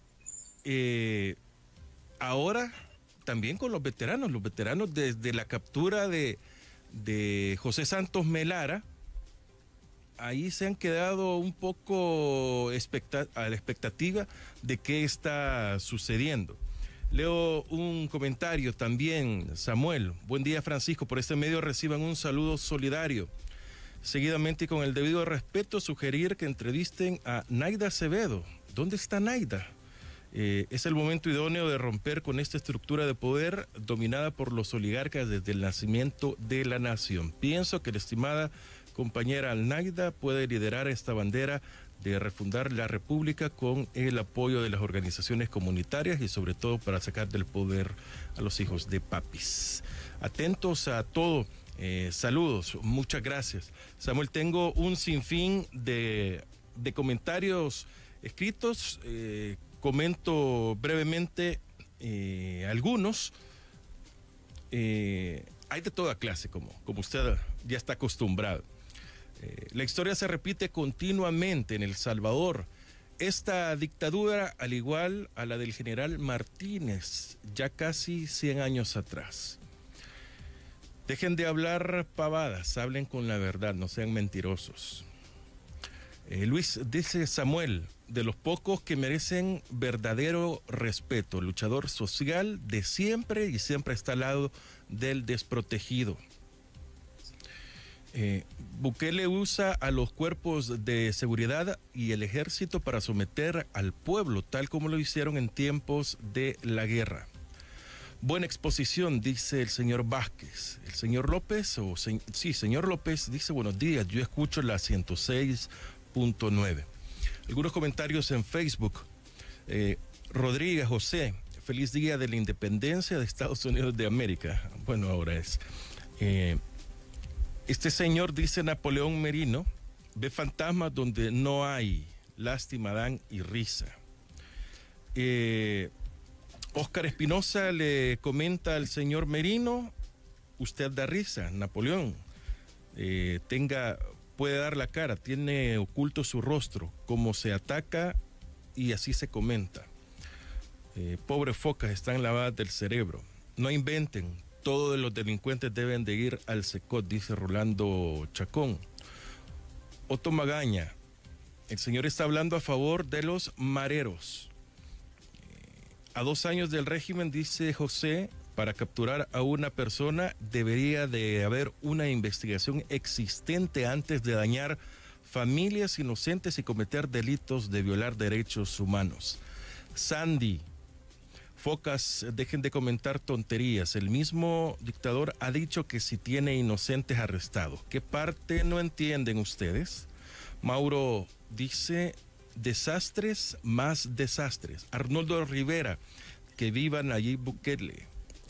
C: ahora también con los veteranos desde la captura de José Santos Melara, ahí se han quedado un poco a la expectativa de qué está sucediendo. Leo un comentario también, Samuel. Buen día, Francisco. Por este medio reciban un saludo solidario. Seguidamente, con el debido respeto, sugerir que entrevisten a Naida Acevedo. ¿Dónde está Naida? Es el momento idóneo de romper con esta estructura de poder dominada por los oligarcas desde el nacimiento de la nación. Pienso que la estimada compañera Naida puede liderar esta bandera de refundar la República con el apoyo de las organizaciones comunitarias y sobre todo para sacar del poder a los hijos de papis. Atentos a todo, saludos, muchas gracias. Samuel, tengo un sinfín de comentarios escritos, comento brevemente algunos. Hay de toda clase, como usted ya está acostumbrado. La historia se repite continuamente en El Salvador. Esta dictadura, al igual a la del general Martínez, ya casi 100 años atrás. Dejen de hablar pavadas, hablen con la verdad, no sean mentirosos. Luis, dice Samuel, de los pocos que merecen verdadero respeto, luchador social de siempre y siempre está al lado del desprotegido. Bukele usa a los cuerpos de seguridad y el ejército para someter al pueblo, tal como lo hicieron en tiempos de la guerra. Buena exposición, dice el señor Vázquez. El señor López, señor López, dice buenos días, yo escucho la 106.9. Algunos comentarios en Facebook. Rodríguez José, feliz día de la independencia de Estados Unidos de América. Bueno, ahora es... Este señor, dice Napoleón Merino, ve fantasmas donde no hay, lástima dan y risa. Óscar Espinosa le comenta al señor Merino, usted da risa, Napoleón, puede dar la cara, tiene oculto su rostro, como se ataca y así se comenta. Pobres focas, están lavadas del cerebro, no inventen. Todos los delincuentes deben de ir al SECOT, dice Rolando Chacón. Otto Magaña, el señor está hablando a favor de los mareros. A 2 años del régimen, dice José, para capturar a una persona debería de haber una investigación existente antes de dañar familias inocentes y cometer delitos de violar derechos humanos. Sandy, focas, dejen de comentar tonterías. El mismo dictador ha dicho que si tiene inocentes arrestados. ¿Qué parte no entienden ustedes? Mauro dice, desastres más desastres. Arnoldo Rivera, que vivan allí Bukele.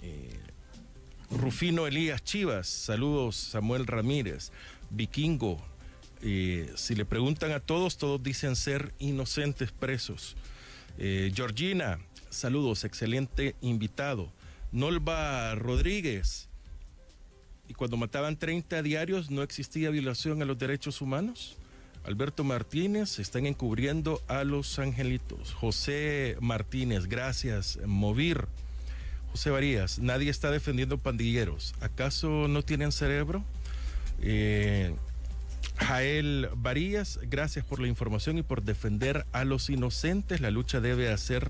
C: Rufino Elías Chivas, saludos. Samuel Ramírez, Vikingo. Si le preguntan a todos, todos dicen ser inocentes presos. Georgina, saludos, excelente invitado. Nolva Rodríguez, ¿y cuando mataban 30 diarios no existía violación a los derechos humanos? Alberto Martínez, están encubriendo a los angelitos. José Martínez, gracias. Movir. José Varías, nadie está defendiendo pandilleros. ¿Acaso no tienen cerebro? Jael Varías, gracias por la información y por defender a los inocentes. La lucha debe ser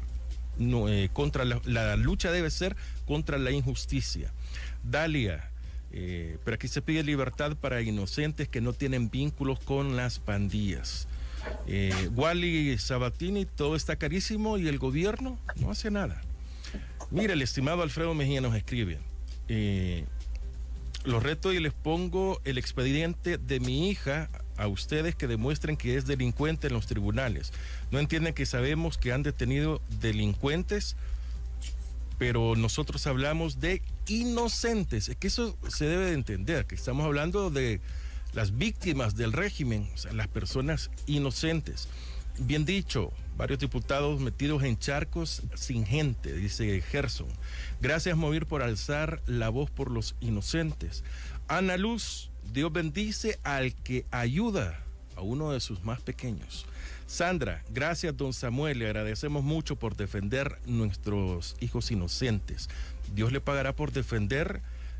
C: la lucha debe ser contra la injusticia. Dalia, pero aquí se pide libertad para inocentes que no tienen vínculos con las pandillas. Wally Sabatini, todo está carísimo y el gobierno no hace nada. Mira, el estimado Alfredo Mejía nos escribe, los reto y les pongo el expediente de mi hija a ustedes que demuestren que es delincuente en los tribunales. No entienden que sabemos que han detenido delincuentes, pero nosotros hablamos de inocentes. Es que eso se debe de entender, que estamos hablando de las víctimas del régimen, o sea, las personas inocentes. Bien dicho, varios diputados metidos en charcos sin gente, dice Gerson. Gracias, Movir, por alzar la voz por los inocentes. Ana Luz, Dios bendice al que ayuda a uno de sus más pequeños. Sandra, gracias, don Samuel, le agradecemos mucho por defender nuestros hijos inocentes. Dios le pagará por defender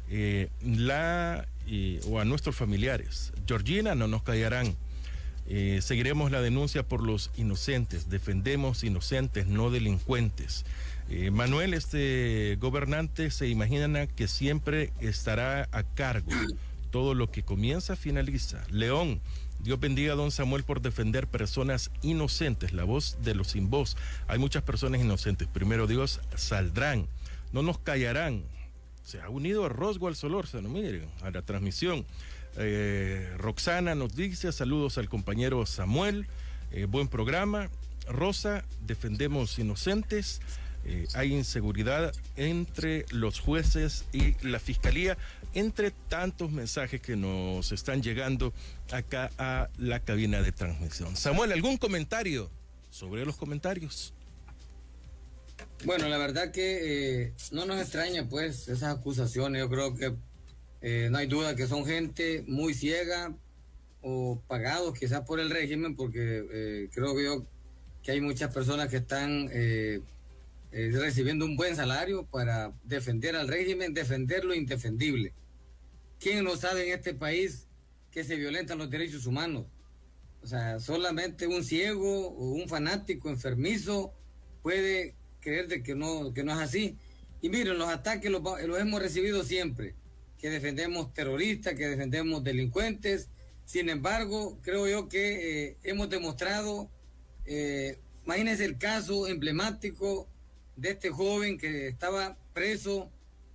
C: o a nuestros familiares. Georgina, no nos callarán. Seguiremos la denuncia por los inocentes, defendemos inocentes, no delincuentes. Manuel, este gobernante se imagina que siempre estará a cargo. Todo lo que comienza, finaliza. León, Dios bendiga a don Samuel por defender personas inocentes, la voz de los sin voz. Hay muchas personas inocentes, primero Dios, saldrán, no nos callarán. Se ha unido a Roswell Solórzano, miren, a la transmisión. Roxana nos dice, saludos al compañero Samuel, buen programa. Rosa, defendemos inocentes. Hay inseguridad entre los jueces y la fiscalía, entre tantos mensajes que nos están llegando acá a la cabina de transmisión. Samuel, ¿algún comentario sobre los comentarios?
D: Bueno, la verdad que no nos extraña pues esas acusaciones. Yo creo que no hay duda que son gente muy ciega o pagados quizás por el régimen, porque creo yo que hay muchas personas que están recibiendo un buen salario para defender al régimen, defender lo indefendible. ¿Quién no sabe en este país que se violentan los derechos humanos? O sea, solamente un ciego o un fanático enfermizo puede creer de que no es así. Y miren, los ataques los hemos recibido siempre, que defendemos terroristas, que defendemos delincuentes. Sin embargo, creo yo que hemos demostrado, imagínense el caso emblemático de este joven que estaba preso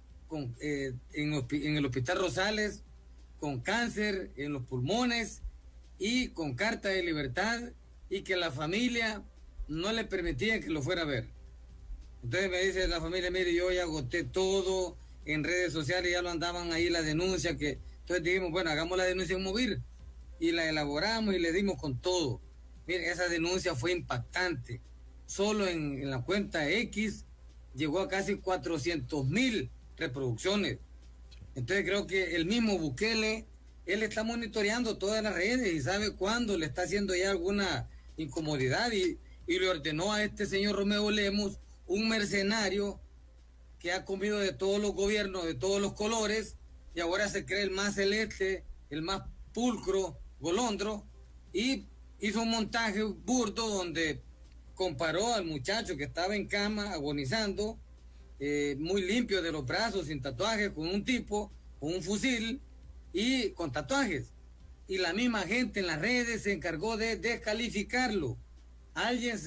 D: en el Hospital Rosales con cáncer en los pulmones y con carta de libertad, y que la familia no le permitía que lo fuera a ver. Entonces me dice la familia, mire, yo ya agoté todo en redes sociales, ya lo andaban ahí la denuncia, entonces dijimos, bueno, hagamos la denuncia en Movir, y la elaboramos y le dimos con todo. Mire, esa denuncia fue impactante. Solo en la cuenta X llegó a casi 400,000 reproducciones. Entonces creo que el mismo Bukele, él está monitoreando todas las redes y sabe cuándo le está haciendo ya alguna incomodidad, y le ordenó a este señor Romeo Lemos, un mercenario que ha comido de todos los gobiernos, de todos los colores, y ahora se cree el más celeste, el más pulcro, Golondro, y hizo un montaje burdo donde comparó al muchacho que estaba en cama agonizando, muy limpio de los brazos, sin tatuajes, con un tipo con un fusil y con tatuajes. Y la misma gente en las redes se encargó de descalificarlo. Alguien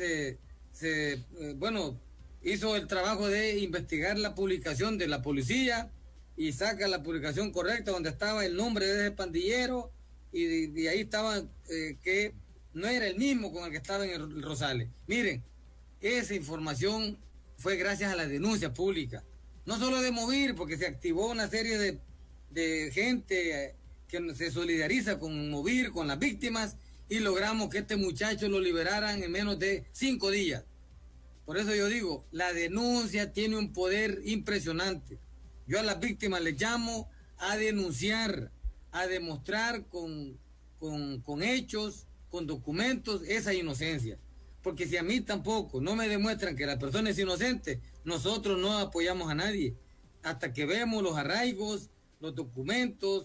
D: hizo el trabajo de investigar la publicación de la policía y saca la publicación correcta donde estaba el nombre de ese pandillero, y ahí estaba que no era el mismo con el que estaba en el Rosales. Miren, esa información fue gracias a la denuncia pública, no solo de Movir, porque se activó una serie de gente que se solidariza con Movir, con las víctimas, y logramos que este muchacho lo liberaran en menos de 5 días. Por eso yo digo, la denuncia tiene un poder impresionante. Yo a las víctimas les llamo a denunciar, a demostrar con hechos, con documentos, esa inocencia. Porque si a mí tampoco no me demuestran que la persona es inocente, nosotros no apoyamos a nadie hasta que vemos los arraigos, los documentos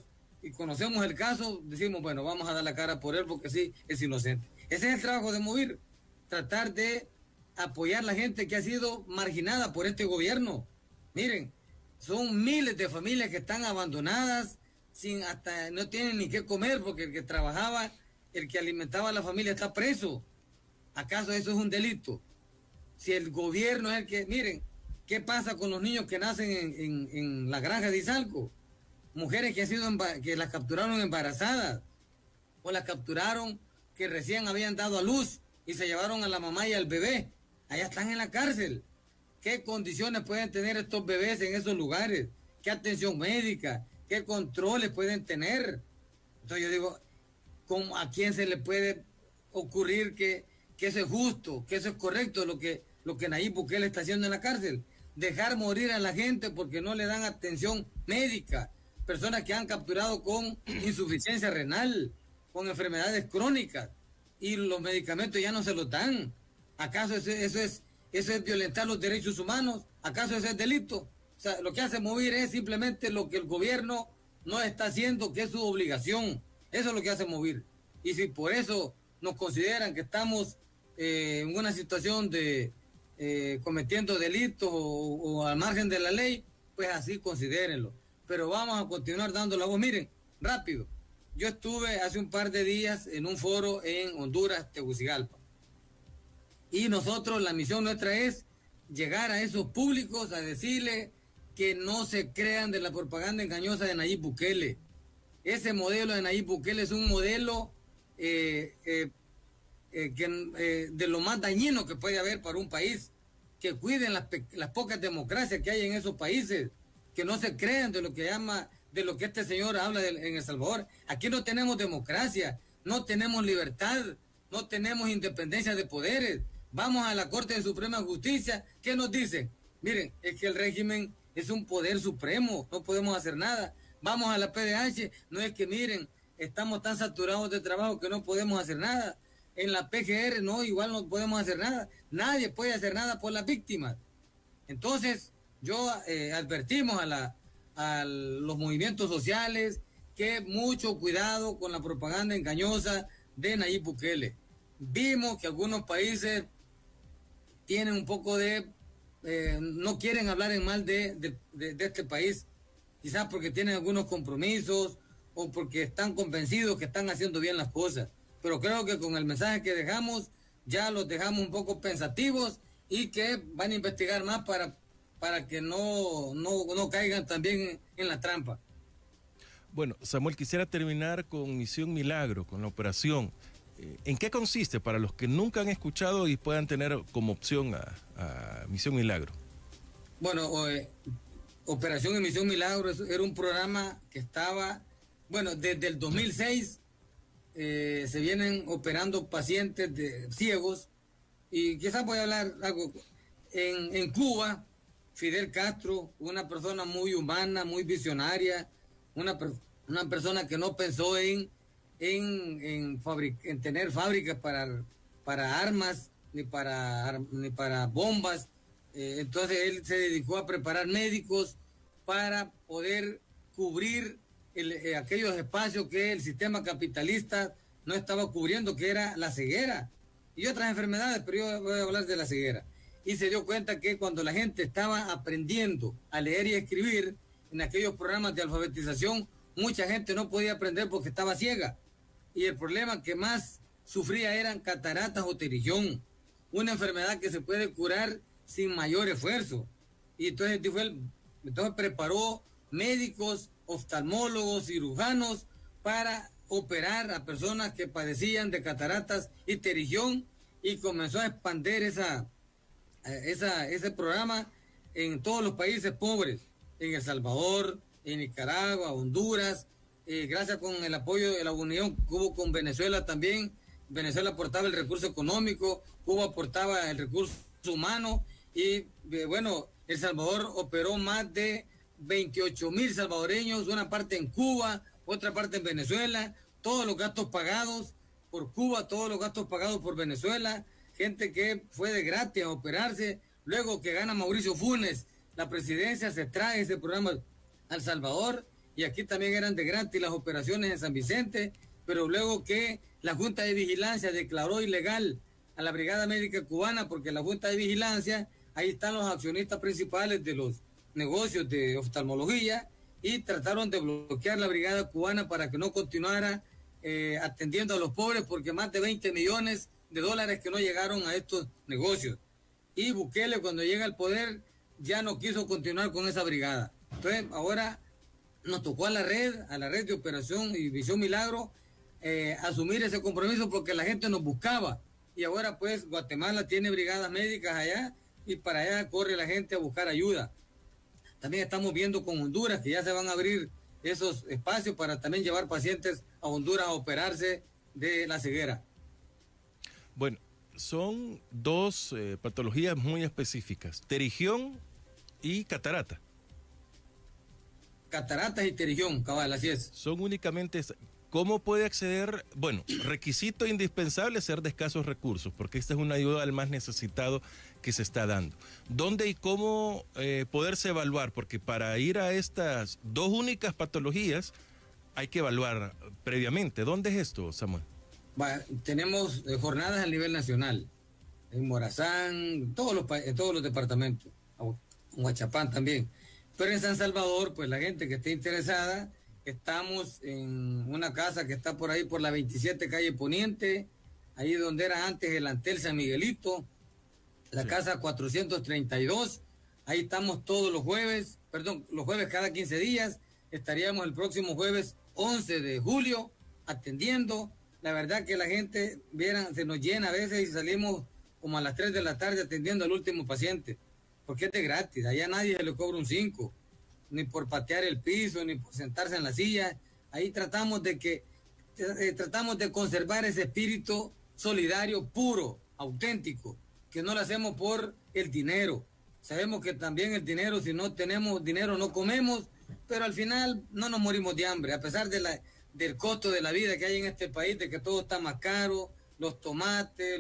D: y conocemos el caso, decimos, bueno, vamos a dar la cara por él porque sí, es inocente. Ese es el trabajo de Movir, tratar de apoyar a la gente que ha sido marginada por este gobierno. Miren, son miles de familias que están abandonadas, hasta no tienen ni qué comer porque el que trabajaba, el que alimentaba a la familia está preso. ¿Acaso eso es un delito? Si el gobierno es el que... Miren, ¿qué pasa con los niños que nacen en la granja de Izalco? Mujeres que las capturaron embarazadas o las capturaron que recién habían dado a luz y se llevaron a la mamá y al bebé. Allá están en la cárcel. ¿Qué condiciones pueden tener estos bebés en esos lugares? ¿Qué atención médica? ¿Qué controles pueden tener? Entonces yo digo, ¿a quién se le puede ocurrir que eso es justo, que eso es correcto, lo que Nayib Bukele está haciendo en la cárcel? Dejar morir a la gente porque no le dan atención médica. Personas que han capturado con insuficiencia renal, con enfermedades crónicas, y los medicamentos ya no se los dan. ¿Acaso eso es violentar los derechos humanos? ¿Acaso eso es delito? O sea, lo que hace Movir es simplemente lo que el gobierno no está haciendo, que es su obligación. Eso es lo que hace Movir. Y si por eso nos consideran que estamos en una situación de cometiendo delitos o al margen de la ley, pues así considérenlo. Pero vamos a continuar dando la voz. Miren, rápido. Yo estuve hace un par de días en un foro en Honduras, Tegucigalpa. Y nosotros, la misión nuestra es llegar a esos públicos a decirles que no se crean de la propaganda engañosa de Nayib Bukele. Ese modelo de Nayib Bukele es un modelo de lo más dañino que puede haber para un país. Que cuiden las pocas democracias que hay en esos países, que no se crean de lo que este señor habla en El Salvador. Aquí no tenemos democracia, no tenemos libertad, no tenemos independencia de poderes. Vamos a la Corte de Suprema Justicia, ¿qué nos dicen? Miren, es que el régimen es un poder supremo, no podemos hacer nada. Vamos a la PDH, no es que miren, estamos tan saturados de trabajo que no podemos hacer nada. En la PGR, no, igual no podemos hacer nada. Nadie puede hacer nada por las víctimas. Entonces, yo advertimos a los movimientos sociales que mucho cuidado con la propaganda engañosa de Nayib Bukele. Vimos que algunos países tienen un poco no quieren hablar en mal de este país, quizás porque tienen algunos compromisos o porque están convencidos que están haciendo bien las cosas. Pero creo que con el mensaje que dejamos, ya los dejamos un poco pensativos y que van a investigar más para que no caigan también en la trampa.
C: Bueno, Samuel, quisiera terminar con Misión Milagro, con la operación. ¿En qué consiste para los que nunca han escuchado y puedan tener como opción a Misión Milagro?
D: Bueno, Operación y Misión Milagro era un programa que estaba, bueno, desde el 2006 se vienen operando pacientes ciegos, y quizás voy a hablar algo. En Cuba, Fidel Castro, una persona muy humana, muy visionaria, una persona que no pensó en tener fábricas para armas ni para bombas. Entonces él se dedicó a preparar médicos para poder cubrir aquellos espacios que el sistema capitalista no estaba cubriendo, que era la ceguera y otras enfermedades, pero yo voy a hablar de la ceguera. Y se dio cuenta que cuando la gente estaba aprendiendo a leer y escribir en aquellos programas de alfabetización, mucha gente no podía aprender porque estaba ciega. Y el problema que más sufría eran cataratas o pterigión, una enfermedad que se puede curar sin mayor esfuerzo. Y entonces preparó médicos, oftalmólogos, cirujanos para operar a personas que padecían de cataratas y pterigión, y comenzó a expandir ese programa en todos los países pobres, en El Salvador, en Nicaragua, Honduras, gracias con el apoyo de la unión que hubo con Venezuela también. Venezuela aportaba el recurso económico, Cuba aportaba el recurso humano, y bueno, El Salvador operó más de 28,000 salvadoreños, una parte en Cuba, otra parte en Venezuela, todos los gastos pagados por Cuba, todos los gastos pagados por Venezuela, gente que fue de gratis a operarse. Luego que gana Mauricio Funes la presidencia, se trae ese programa al Salvador, y aquí también eran de gratis las operaciones en San Vicente, pero luego que la Junta de Vigilancia declaró ilegal a la Brigada Médica Cubana, porque la Junta de Vigilancia, ahí están los accionistas principales de los negocios de oftalmología, y trataron de bloquear la Brigada Cubana para que no continuara atendiendo a los pobres, porque más de 20 millones de dólares que no llegaron a estos negocios. Y Bukele, cuando llega al poder, ya no quiso continuar con esa brigada. Entonces, ahora nos tocó a la red de Operación y Visión Milagro, asumir ese compromiso, porque la gente nos buscaba. Y ahora, pues, Guatemala tiene brigadas médicas allá, y para allá corre la gente a buscar ayuda. También estamos viendo con Honduras que ya se van a abrir esos espacios para también llevar pacientes a Honduras a operarse de la ceguera.
C: Bueno, son dos patologías muy específicas, pterigión y catarata.
D: Cataratas y pterigión, cabal, así es.
C: Son únicamente... ¿Cómo puede acceder? Bueno, requisito indispensable, ser de escasos recursos, porque esta es una ayuda al más necesitado que se está dando. ¿Dónde y cómo poderse evaluar? Porque para ir a estas dos únicas patologías hay que evaluar previamente. ¿Dónde es esto, Samuel?
D: Tenemos jornadas a nivel nacional, en Morazán, en todos los departamentos, en Huachapán también. Pero en San Salvador, pues la gente que esté interesada, estamos en una casa que está por ahí por la 27 calle Poniente, ahí donde era antes el Antel San Miguelito, la casa 432, ahí estamos todos los jueves cada 15 días, estaríamos el próximo jueves 11 de julio atendiendo. La verdad que la gente, vieran, se nos llena a veces y salimos como a las 3 de la tarde atendiendo al último paciente, porque es de gratis, allá nadie se le cobra un 5, ni por patear el piso, ni por sentarse en la silla. Ahí tratamos de conservar ese espíritu solidario, puro, auténtico, que no lo hacemos por el dinero. Sabemos que también el dinero, si no tenemos dinero no comemos, pero al final no nos morimos de hambre, a pesar del costo de la vida que hay en este país, de que todo está más caro, los tomates,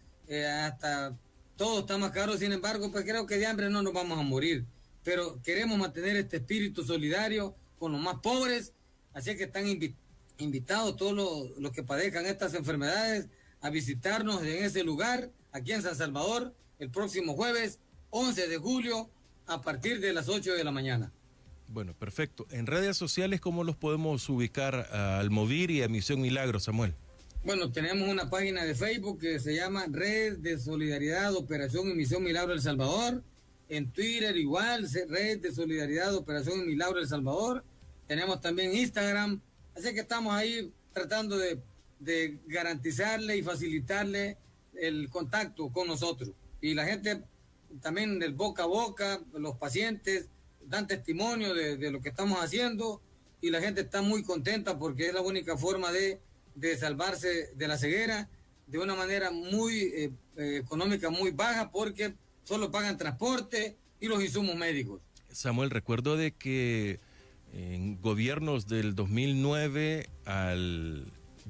D: hasta todo está más caro. Sin embargo, pues creo que de hambre no nos vamos a morir, pero queremos mantener este espíritu solidario con los más pobres, así que están invitados todos los que padezcan estas enfermedades a visitarnos en ese lugar, aquí en San Salvador, el próximo jueves 11 de julio a partir de las 8 de la mañana.
C: Bueno, perfecto. En redes sociales, ¿cómo los podemos ubicar al Movir y a Misión Milagro, Samuel?
D: Bueno, tenemos una página de Facebook que se llama Red de Solidaridad, Operación y Misión Milagro El Salvador. En Twitter igual, Red de Solidaridad, Operación y Milagro El Salvador. Tenemos también Instagram. Así que estamos ahí tratando de garantizarle y facilitarle el contacto con nosotros. Y la gente también del boca a boca, los pacientes dan testimonio de lo que estamos haciendo y la gente está muy contenta porque es la única forma de salvarse de la ceguera de una manera muy económica, muy baja, porque solo pagan transporte y los insumos médicos.
C: Samuel, recuerdo de que en gobiernos del 2009 al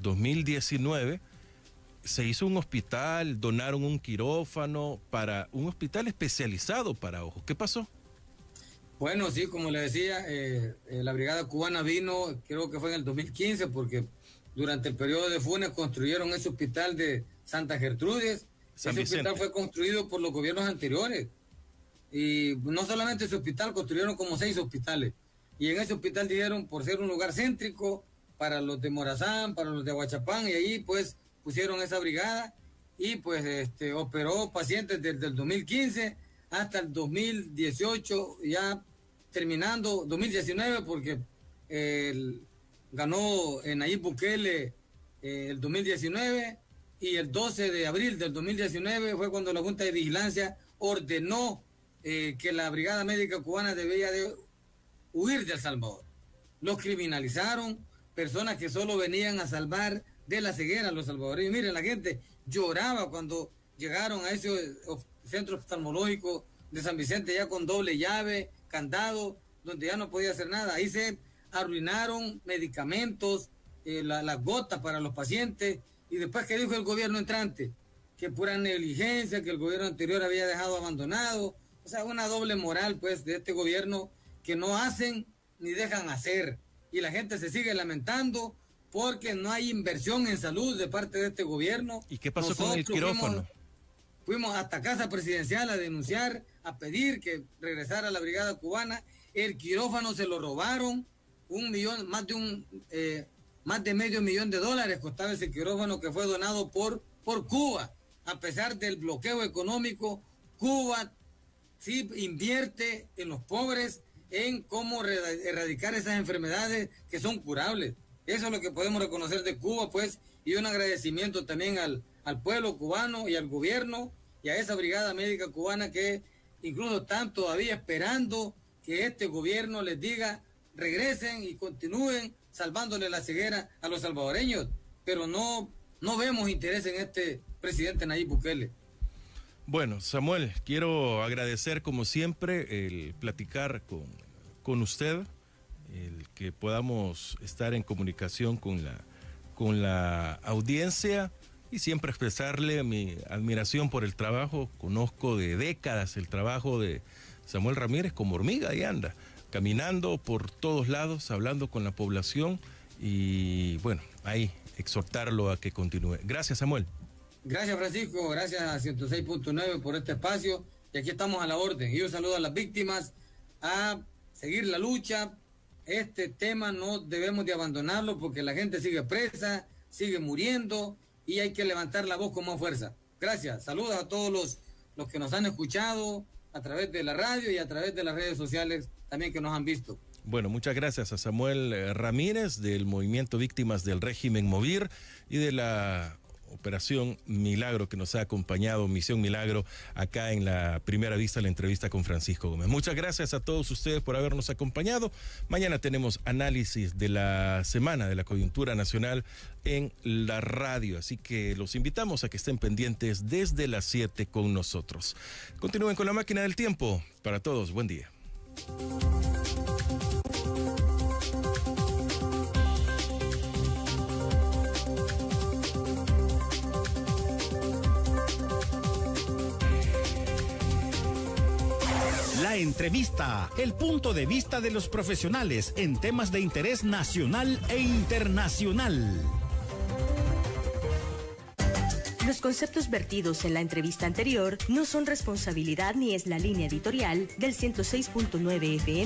C: 2019 se hizo un hospital, donaron un quirófano para un hospital especializado para ojos. ¿Qué pasó?
D: Bueno, sí, como le decía, la Brigada Cubana vino, creo que fue en el 2015, porque durante el periodo de Funes construyeron ese hospital de Santa Gertrudis. Ese hospital fue construido por los gobiernos anteriores. Y no solamente ese hospital, construyeron como 6 hospitales. Y en ese hospital dijeron, por ser un lugar céntrico para los de Morazán, para los de Huachapán, y ahí pues pusieron esa brigada y pues operó pacientes desde el 2015 hasta el 2018, ya terminando 2019, porque ganó Nayib Bukele el 2019, y el 12 de abril del 2019 fue cuando la Junta de Vigilancia ordenó que la Brigada Médica Cubana debía de huir de El Salvador. Los criminalizaron, personas que solo venían a salvar de la ceguera los salvadoreños. Miren, la gente lloraba cuando llegaron a ese centro oftalmológico de San Vicente ya con doble llave, candado, donde ya no podía hacer nada. Ahí se arruinaron medicamentos, las gotas para los pacientes. Y después, ¿qué dijo el gobierno entrante? Que pura negligencia, que el gobierno anterior había dejado abandonado. O sea, una doble moral, pues, de este gobierno, que no hacen ni dejan hacer. y la gente se sigue lamentando porque no hay inversión en salud de parte de este gobierno.
C: ¿Y qué pasó con el quirófano?
D: Fuimos hasta Casa Presidencial a denunciar, a pedir que regresara la Brigada Cubana. El quirófano se lo robaron, más de $500,000 costaba ese quirófano que fue donado por Cuba. A pesar del bloqueo económico, Cuba sí invierte en los pobres, en cómo erradicar esas enfermedades que son curables. Eso es lo que podemos reconocer de Cuba, pues, y un agradecimiento también al pueblo cubano y al gobierno y a esa brigada médica cubana que incluso están todavía esperando que este gobierno les diga regresen y continúen salvándole la ceguera a los salvadoreños, pero no vemos interés en este presidente Nayib Bukele.
C: Bueno, Samuel, quiero agradecer como siempre el platicar con usted, el que podamos estar en comunicación con la audiencia y siempre expresarle mi admiración por el trabajo. Conozco de décadas el trabajo de Samuel Ramírez, como hormiga y anda, caminando por todos lados, hablando con la población y bueno, ahí exhortarlo a que continúe. Gracias, Samuel.
D: Gracias, Francisco, gracias a 106.9 por este espacio y aquí estamos a la orden. Y un saludo a las víctimas, a seguir la lucha. Este tema no debemos de abandonarlo porque la gente sigue presa, sigue muriendo y hay que levantar la voz con más fuerza. Gracias, saludos a todos los que nos han escuchado a través de la radio y a través de las redes sociales también que nos han visto.
C: Bueno, muchas gracias a Samuel Ramírez del Movimiento Víctimas del Régimen Movir y de la Operación Milagro que nos ha acompañado, Misión Milagro, acá en la Primera Vista, la entrevista con Francisco Gómez. Muchas gracias a todos ustedes por habernos acompañado. Mañana tenemos análisis de la semana de la coyuntura nacional en la radio, así que los invitamos a que estén pendientes desde las 7 con nosotros. Continúen con la máquina del tiempo. Para todos, buen día.
B: La entrevista, el punto de vista de los profesionales en temas de interés nacional e internacional.
A: Los conceptos vertidos en la entrevista anterior no son responsabilidad ni es la línea editorial del 106.9 FM.